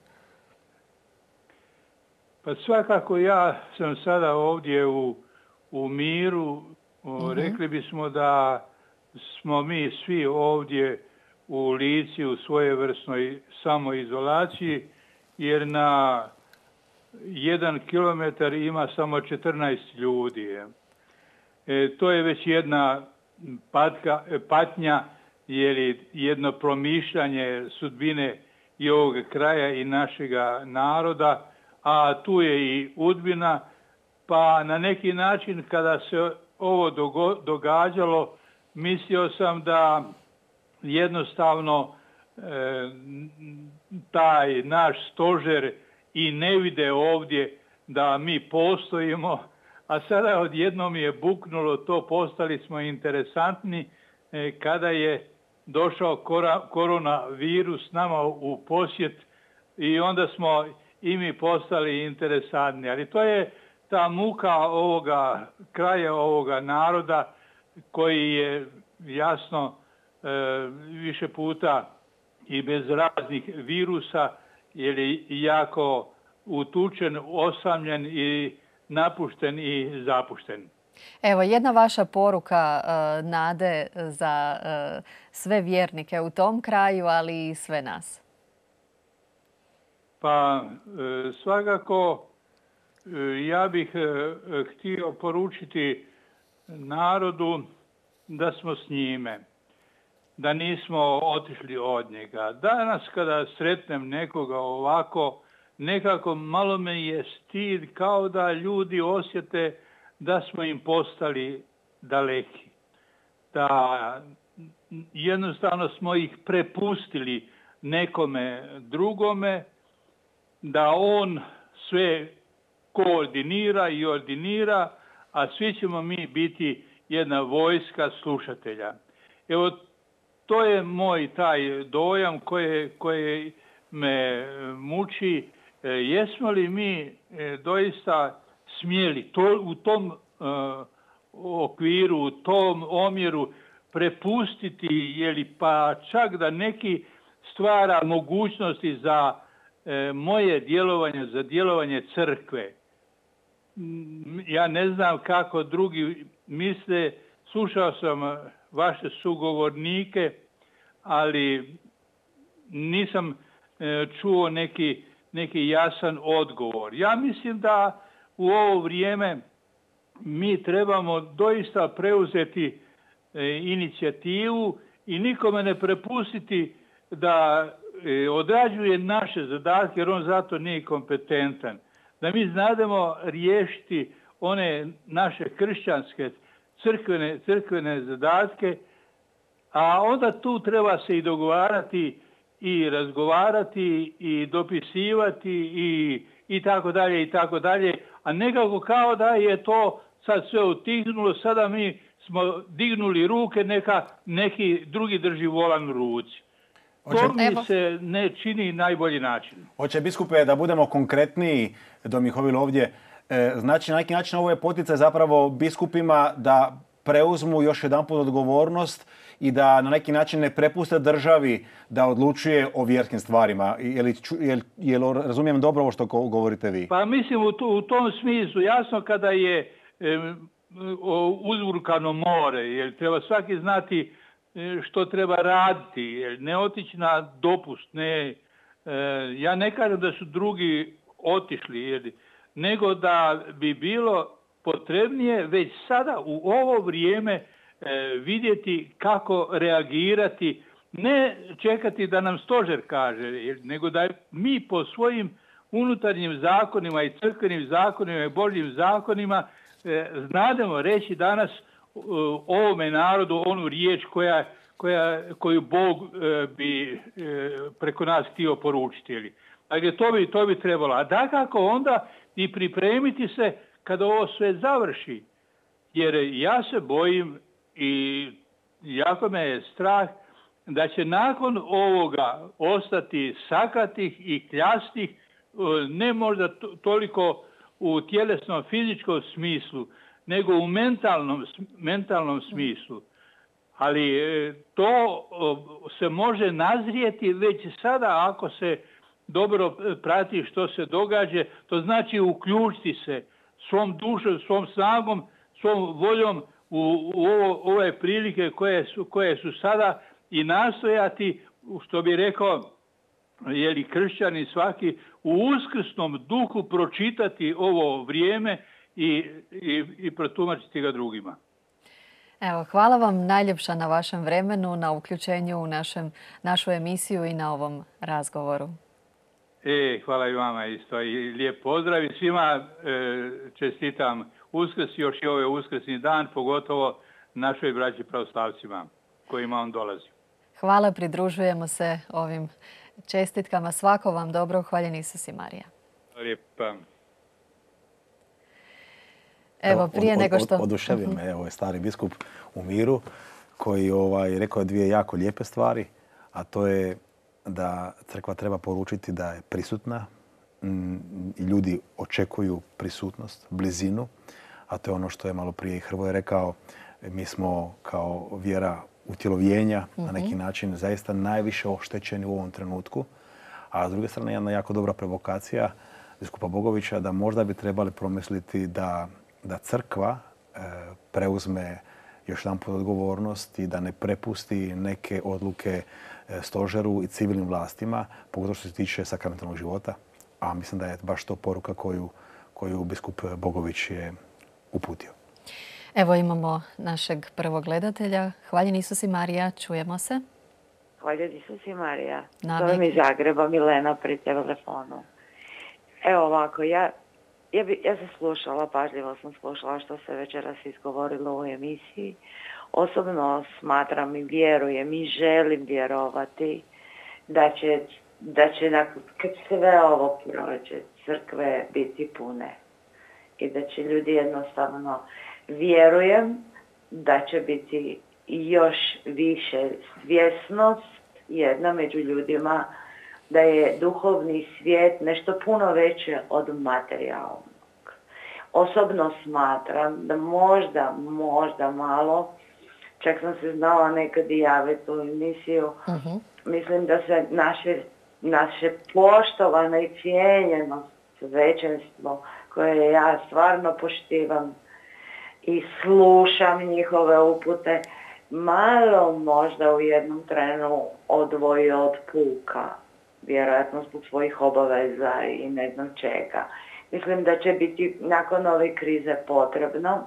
Pa svakako ja sam sada ovdje u miru. Rekli bismo da smo mi svi ovdje u Lici u svojevrsnoj samoizolaciji, jer na 1 kilometar ima samo 14 ljudi. To je već jedna patnja, jer je jedno promišljanje sudbine i ovog kraja i našega naroda, a tu je i Udbina, pa na neki način kada se ovo događalo, mislio sam da jednostavno taj naš stožer i ne vide ovdje da mi postojimo, a sada odjednom je buknulo to, postali smo interesantni kada je došao koronavirus nama u posjet i onda smo i mi postali interesantni. Ali to je ta muka ovoga kraja, ovoga naroda koji je jasno više puta i bez raznih virusa, jer je jako utučen, osamljen i napušten i zapušten. Evo, jedna vaša poruka nade za sve vjernike u tom kraju, ali i sve nas. Pa svakako ja bih htio poručiti narodu da smo s njime, da nismo otišli od njega. Danas kada sretnem nekoga ovako, nekako malo me je stid, kao da ljudi osjete da smo im postali daleki. Da jednostavno smo ih prepustili nekome drugome, da on sve koordinira i ordinira, a svi ćemo mi biti jedna vojska slušatelja. Evo, to je moj taj dojam koji me muči. Jesmo li mi doista smjeli u tom okviru, u tom omjeru prepustiti, pa čak da neki stvara mogućnosti za moje djelovanje, za djelovanje crkve. Ja ne znam kako drugi misle, slušao sam vaše sugovornike, ali nisam čuo neki jasan odgovor. Ja mislim da u ovo vrijeme mi trebamo doista preuzeti inicijativu i nikome ne prepustiti da odrađuje naše zadatke, jer on zato nije kompetentan. Da mi znademo riješiti one naše kršćanske crkvene zadatke, a onda tu treba se i dogovarati i razgovarati i dopisivati i tako dalje i tako dalje, a nekako kao da je to sad sve utihnulo, sada mi smo dignuli ruke, neka neki drugi drži volan u ruci. To mi se ne čini najbolji način. Hoće, biskupe, da budemo konkretniji, Domihovil ovdje, znači na neki način ovo je poticaj zapravo biskupima da preuzmu još jedanput odgovornost i da na neki način ne prepuste državi da odlučuje o vjerskim stvarima. Jel razumijem dobro ovo što govorite vi? Pa mislim u tom smislu, jasno kada je uzburkano more, jer treba svaki znati što treba raditi, jer ne otići na dopust, ne, ja ne kažem da su drugi otišli, nego da bi bilo potrebnije već sada u ovo vrijeme vidjeti kako reagirati, ne čekati da nam stožer kaže, nego da mi po svojim unutarnjim zakonima i crkvenim zakonima i Božjim zakonima znademo reći danas ovome narodu onu riječ koju Bog bi preko nas htio poručiti. Dakle, to bi trebalo. A dakako onda i pripremiti se kada ovo sve završi. Jer ja se bojim i jako me je strah da će nakon ovoga ostati sakatih i kljastih, ne možda toliko u tjelesnom, fizičkom smislu, nego u mentalnom smislu. Ali to se može nazrijeti već sada ako se dobro prati što se događa. To znači uključiti se svom dušom, svom snagom, svom voljom u ove prilike koje su sada i nastojati, što bi rekao kršćani svaki, u uskrsnom duhu pročitati ovo vrijeme i protumačiti ga drugima. Evo, hvala vam najljepša na vašem vremenu, na uključenju u našu emisiju i na ovom razgovoru. Hvala i vama isto i lijep pozdrav i svima čestitam Uskrs, još i ovaj uskrsni dan, pogotovo našoj braći pravoslavcima kojima on dolazi. Hvala, pridružujemo se ovim čestitkama. Svako vam dobro, hvaljen Isus i Marija. Lijepa. Evo, prije nego što... Oduševio me, ovaj stari biskup u miru, koji rekao dvije jako lijepe stvari, a to je da crkva treba poručiti da je prisutna i ljudi očekuju prisutnost, blizinu, a to je ono što je malo prije i Hrvoje rekao, mi smo kao vjera utjelovljenja na neki način zaista najviše oštećeni u ovom trenutku, a s druge strane jedna jako dobra provokacija biskupa Bogovića da možda bi trebali promisliti da crkva preuzme još jedanput odgovornost i da ne prepusti neke odluke stožeru i civilnim vlastima, pogotovo što se tiče sakramentalnog života. A mislim da je baš to poruka koju biskup Bogović je uputio. Evo imamo našeg prvog gledatelja. Hvaljen Isus i Marija, čujemo se. Hvaljen Isus i Marija. Zovem iz Zagreba, Milena pri telefonu. Evo ovako, ja sam slušala, pažljivo sam slušala što se večeras izgovorilo u emisiji. Osobno smatram i vjerujem i želim vjerovati da će kad sve ovo prođe, crkve biti pune. I da će ljudi jednostavno, vjerujem da će biti još više svjesnost jedna među ljudima da je duhovni svijet nešto puno veće od materijalnog. Osobno smatram da možda malo, čak sam se znala nekad i javiti u emisiju, mislim da se naše poštovano i cijenjeno svećenstvo, koje ja stvarno poštivam i slušam njihove upute, malo možda u jednom trenu odvoji od puka, vjerojatno zbog svojih obaveza i ne znam čega. Mislim da će biti nakon ove krize potrebno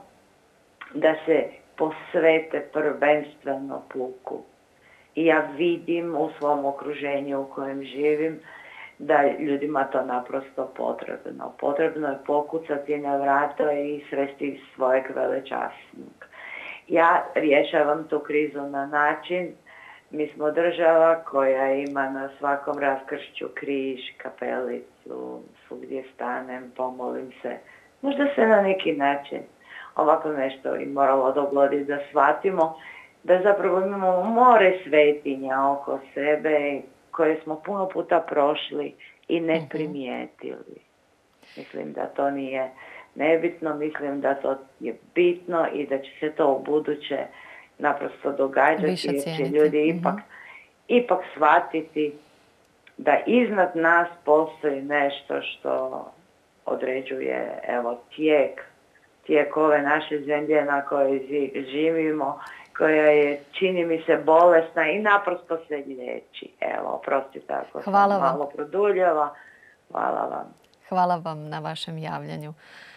da se posvete prvenstveno puku. I ja vidim u svom okruženju u kojem živim da ljudima to naprosto potrebno. Potrebno je pokucati na vrata i sresti svojeg velečasnog. Ja rješavam tu krizu na način, mi smo država koja ima na svakom raskršću križ, kapelicu, svugdje stanem, pomolim se. Možda se na neki način ovako nešto i moralo dogoditi da shvatimo da zapravo imamo more svetinja oko sebe koje smo puno puta prošli i ne primijetili. Mislim da to nije nebitno, mislim da to je bitno i da će se to u buduće naprosto događati jer će ljudi ipak shvatiti da iznad nas postoji nešto što određuje tijek tijek ove naše zemlje na kojoj živimo, koja je, čini mi se, bolesna i naprosto se liječi. Evo, oprostite ako sam malo produljava. Hvala vam. Hvala vam na vašem javljanju.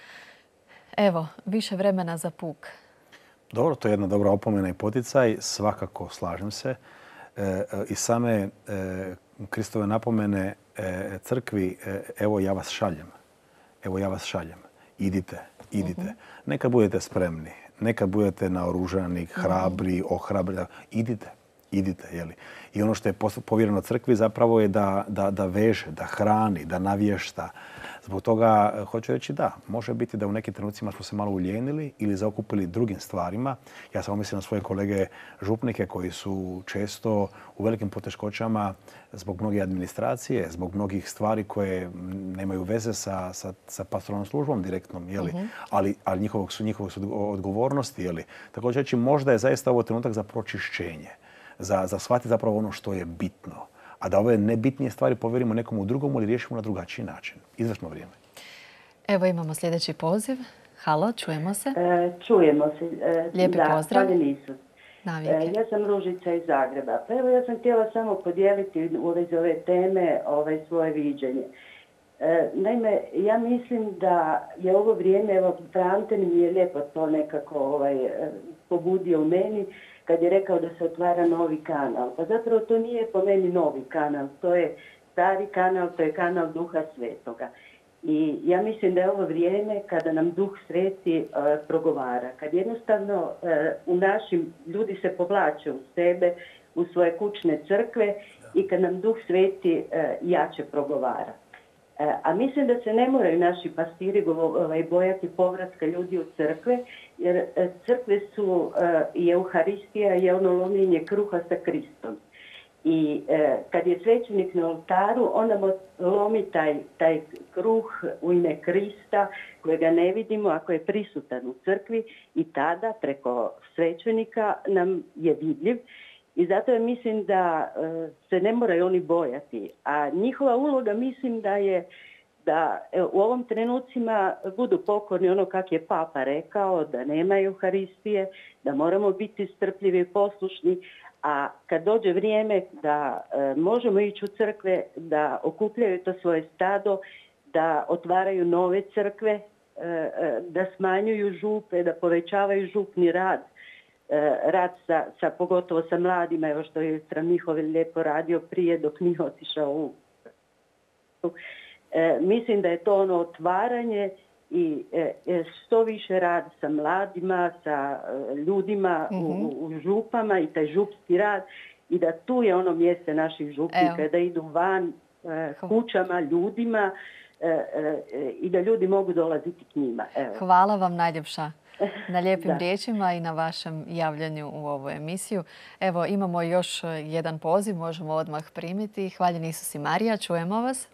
Evo, više vremena za puk. Dobro, to je jedna dobra opomena i poticaj. Svakako slažem se. I same Kristove napomene crkvi, evo ja vas šaljem. Evo ja vas šaljem. Idite. Neka budete spremni. Neka budete naoružani, hrabri, ohrabri. Idite. Jeli? I ono što je povjereno crkvi zapravo je da veže, da hrani, da navješta. Zbog toga hoću reći da, može biti da u nekim trenucima smo se malo uljenili ili zaokupili drugim stvarima. Ja samo mislim na svoje kolege župnike koji su često u velikim poteškoćama zbog mnoge administracije, zbog mnogih stvari koje nemaju veze sa pastoralnom službom direktnom, jeli? Ali njihove su odgovornosti. Jeli? Također reći, možda je zaista ovo trenutak za pročišćenje, za shvatiti zapravo ono što je bitno. A da ove nebitnije stvari povjerimo nekomu drugom ili riješimo na drugačiji način. Izvršno vrijeme. Evo imamo sljedeći poziv. Halo, čujemo se? Čujemo se. Lijepi pozdrav. Ja sam Ružica iz Zagreba. Pa evo ja sam htjela samo podijeliti u vezi ove teme svoje viđenje. Naime, ja mislim da je ovo vrijeme, evo Ante mi je lijepo to nekako pobudio u meni, kad je rekao da se otvara novi kanal. Pa zapravo to nije po meni novi kanal, to je stari kanal, to je kanal Duha Svetoga. I ja mislim da je ovo vrijeme kada nam Duh Sveti progovara. Kad jednostavno u našim ljudi se povlače u sebe, u svoje kućne crkve i kad nam Duh Sveti jače progovara. A mislim da se ne moraju naši pastiri bojati povratka ljudi u crkve, jer crkve su i Euharistija i ono lomljenje kruha sa Kristom. I kad je svećenik na oltaru, on nam lomi taj kruh u ime Krista, kojega ne vidimo ako je prisutan u crkvi, i tada preko svećenika nam je vidljiv. I zato ja mislim da se ne moraju oni bojati. A njihova uloga mislim da je da u ovom trenucima budu pokorni ono kak je Papa rekao, da nema Euharistije, da moramo biti strpljivi i poslušni, a kad dođe vrijeme da možemo ići u crkve, da okupljaju to svoje stado, da otvaraju nove crkve, da smanjuju župe, da povećavaju župni rad pogotovo sa mladima, evo što je Mihovil lijepo radio prije dok nije otišao u... Mislim da je to ono otvaranje i što više rad sa mladima, sa ljudima u župama i taj župski rad, i da tu je ono mjesto naših župnika, da idu van kućama, ljudima i da ljudi mogu dolaziti k njima. Evo. Hvala vam najljepša na lijepim riječima i na vašem javljanju u ovu emisiju. Evo, imamo još jedan poziv, možemo odmah primiti. Hvaljen Isus i Marija, čujemo vas.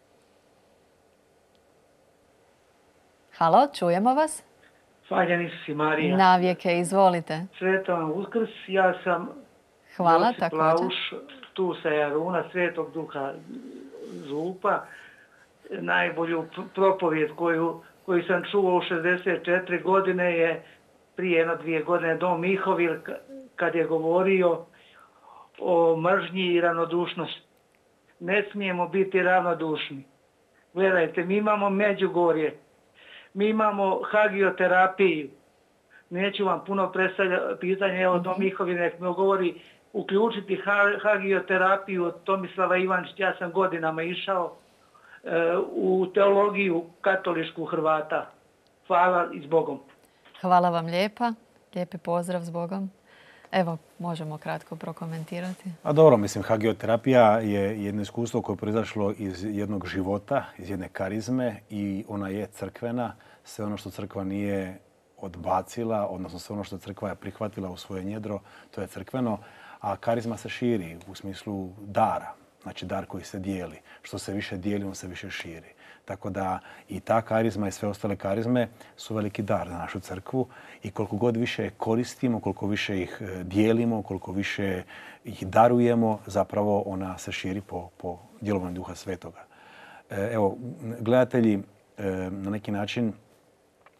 Halo, čujemo vas. Hvaljen Isus i Marija. Navijeke, izvolite. Sretan vam Uskrs, ja sam Josip Lauš, tu sa Jaruna, Svetog Duha Župa. Najbolju propovijed koju sam čuo u 64 godine je prije 1-2 godine Dom Mihovil, kad je govorio o mržnji i ravnodušnosti. Ne smijemo biti ravnodušni. Gledajte, mi imamo Međugorje, mi imamo hagioterapiju. Neću vam puno predstavljati pitanje, evo Dom Mihovil nek mi govori uključiti hagioterapiju od Tomislava Ivančića. Ja sam godinama išao u teologiju katoličku Hrvata. Hvala i s Bogom. Hvala vam lijepa. Lijepi pozdrav s Bogom. Evo, možemo kratko prokomentirati. A dobro, mislim, hagioterapija je jedno iskustvo koje je proizašlo iz jednog života, iz jedne karizme i ona je crkvena. Sve ono što crkva nije odbacila, odnosno sve ono što crkva je prihvatila u svoje njedro, to je crkveno. A karizma se širi u smislu dara. Znači dar koji se dijeli. Što se više dijeli, on se više širi. Tako da i ta karizma i sve ostale karizme su veliki dar za našu crkvu i koliko god više koristimo, koliko više ih dijelimo, koliko više ih darujemo, zapravo ona se širi po djelovanju Duha Svetoga. Evo, gledatelji na neki način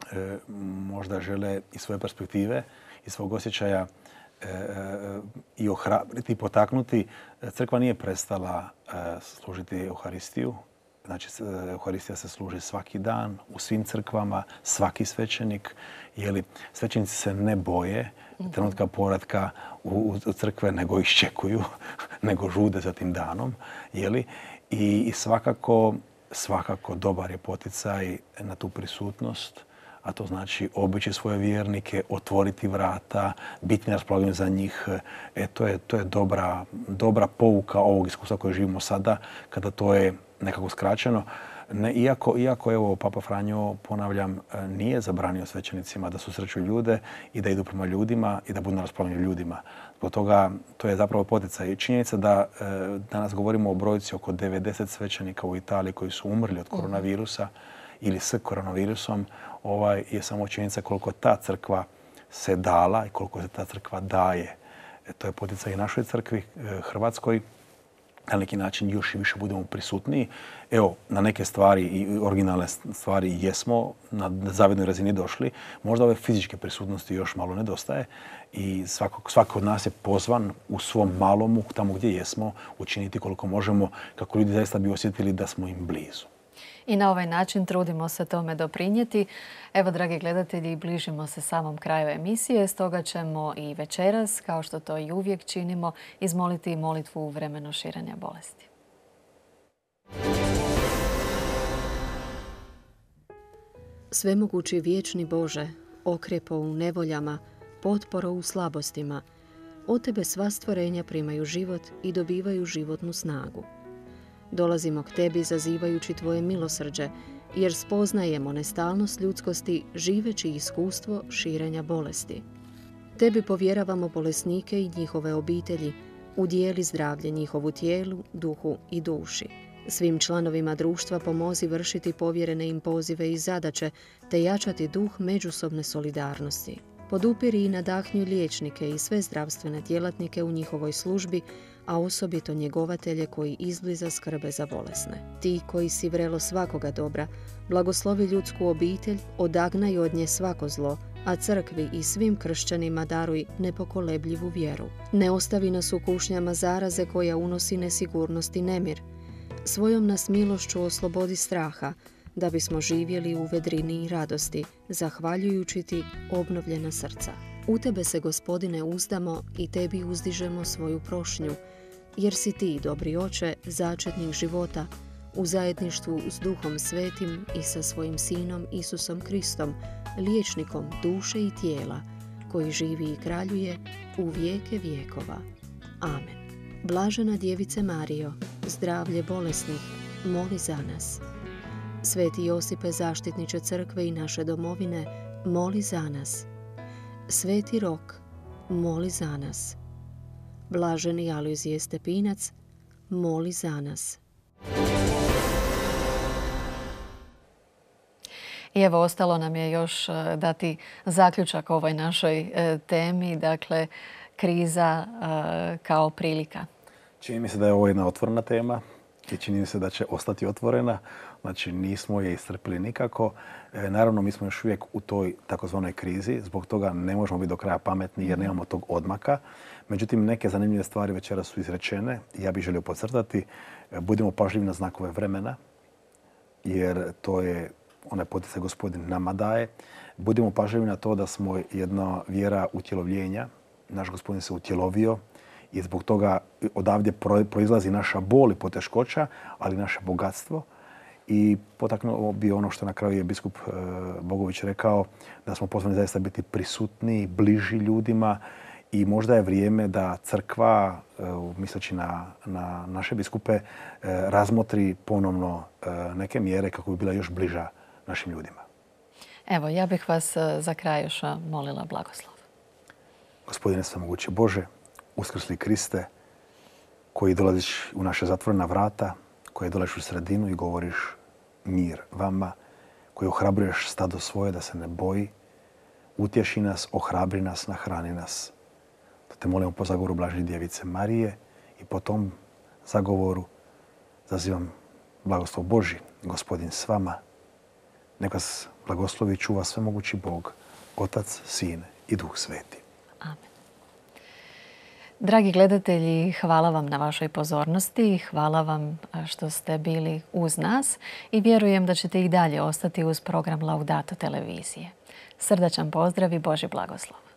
možda žele iz svoje perspektive, iz svog osjećaja i ohrabriti, potaknuti. Crkva nije prestala služiti Euharistiju. Znači, Euharistija se služi svaki dan u svim crkvama, svaki svećenik. Svećenici se ne boje trenutka povratka u crkve, nego iščekuju, nego žude za tim danom. I svakako dobar je poticaj na tu prisutnost, a to znači obići svoje vjernike, otvoriti vrata, biti na raspolaganju za njih. To je dobra pouka ovog iskustva koje živimo sada, kada to je nekako skraćeno. Iako evo, Papa Franjo, ponavljam, nije zabranio svećenicima da susreću ljude i da idu prema ljudima i da budu na raspolaganju ljudima. Zbog toga to je zapravo poticaj. I činjenica da danas govorimo o brojci oko 90 svećenika u Italiji koji su umrli od koronavirusa ili s koronavirusom, je samo činjenica koliko ta crkva se dala i koliko se ta crkva daje. To je poticaj i našoj crkvi, Hrvatskoj. Na neki način još i više budemo prisutniji. Evo, na neke stvari i originalne stvari jesmo na zavidnoj razini došli. Možda ove fizičke prisutnosti još malo nedostaje i svako od nas je pozvan u svom malomu, tamo gdje jesmo, učiniti koliko možemo kako ljudi zaista bi osjetili da smo im blizu. I na ovaj način trudimo se tome doprinijeti. Evo, dragi gledatelji, bližimo se samom kraju emisije, stoga ćemo i večeras, kao što to i uvijek činimo, izmoliti molitvu u vremenu širenja bolesti. Svemogući vječni Bože, okrepo u nevoljama, potporo u slabostima, od Tebe sva stvorenja primaju život i dobivaju životnu snagu. Dolazimo k Tebi zazivajući Tvoje milosrđe, jer spoznajemo nestalnost ljudskosti živeći iskustvo širenja bolesti. Tebi povjeravamo bolesnike i njihove obitelji, udijeli zdravlje njihovu tijelu, duhu i duši. Svim članovima društva pomozi vršiti povjerene im pozive i zadaće, te jačati duh međusobne solidarnosti. Podupiri i nadahnju liječnike i sve zdravstvene djelatnike u njihovoj službi, a osobito njegovatelje koji izbliza skrbe za bolesne. Ti koji si vrelo svakoga dobra, blagoslovi ljudsku obitelj, odagnaj od nje svako zlo, a crkvi i svim kršćanima daruj nepokolebljivu vjeru. Ne ostavi nas u kušnjama zaraze koja unosi nesigurnost i nemir. Svojom nas milošću oslobodi straha, da bismo živjeli u vedrini i radosti, zahvaljujući Ti obnovljena srca. U Tebe se, Gospodine, uzdamo i Tebi uzdižemo svoju prošnju, jer si Ti, dobri Oče, začetnik života, u zajedništvu s Duhom Svetim i sa svojim Sinom Isusom Kristom, liječnikom duše i tijela, koji živi i kraljuje u vijeke vijekova. Amen. Blažena Djevice Marijo, zdravlje bolesnih, moli za nas. Sveti Josipe, zaštitniče crkve i naše domovine, moli za nas. Sveti Rok, moli za nas. Blaženi Alojzije Stepinac, moli za nas. I evo, ostalo nam je još dati zaključak ovoj našoj temi, dakle, kriza kao prilika. Čini mi se da je ovo jedna otvorena tema i čini mi se da će ostati otvorena. Znači, nismo je iscrpili nikako. Naravno, mi smo još uvijek u toj takozvanoj krizi. Zbog toga ne možemo biti do kraja pametni jer nemamo tog odmaka. Međutim, neke zanimljive stvari večeras su izrečene. Ja bih želio podcrtati. Budemo pažljivi na znakove vremena, jer to je onaj poticaj Gospodin nama daje. Budemo pažljivi na to da smo jedna vjera utjelovljenja. Naš Gospodin se utjelovio i zbog toga odavdje proizlazi naša bol i poteškoća, ali naše bogatstvo. I potaknuo bi ono što na kraju je biskup Bogović rekao, da smo pozvani zaista biti prisutni, bliži ljudima i možda je vrijeme da crkva, misleći na naše biskupe, razmotri ponovno neke mjere kako bi bila još bliža našim ljudima. Evo, ja bih vas za kraj još molila blagoslov. Gospodine svemogući Bože, uskrsli Kriste, koji dolaziš u naše zatvorena vrata, koji dolaziš u sredinu i govoriš mir vama, koji ohrabruješ stado svoje da se ne boji, utješi nas, ohrabri nas, nahrani nas. To te molimo po zagovoru Blažene Djevice Marije i po tom zagovoru zazivam blagoslov Božji, Gospodin s vama. Nek vas blagoslovi i čuva svemogući Bog, Otac, Sin i Duh Sveti. Amen. Dragi gledatelji, hvala vam na vašoj pozornosti, hvala vam što ste bili uz nas i vjerujem da ćete i dalje ostati uz program Laudato televizije. Srdačan pozdrav i Božji blagoslov.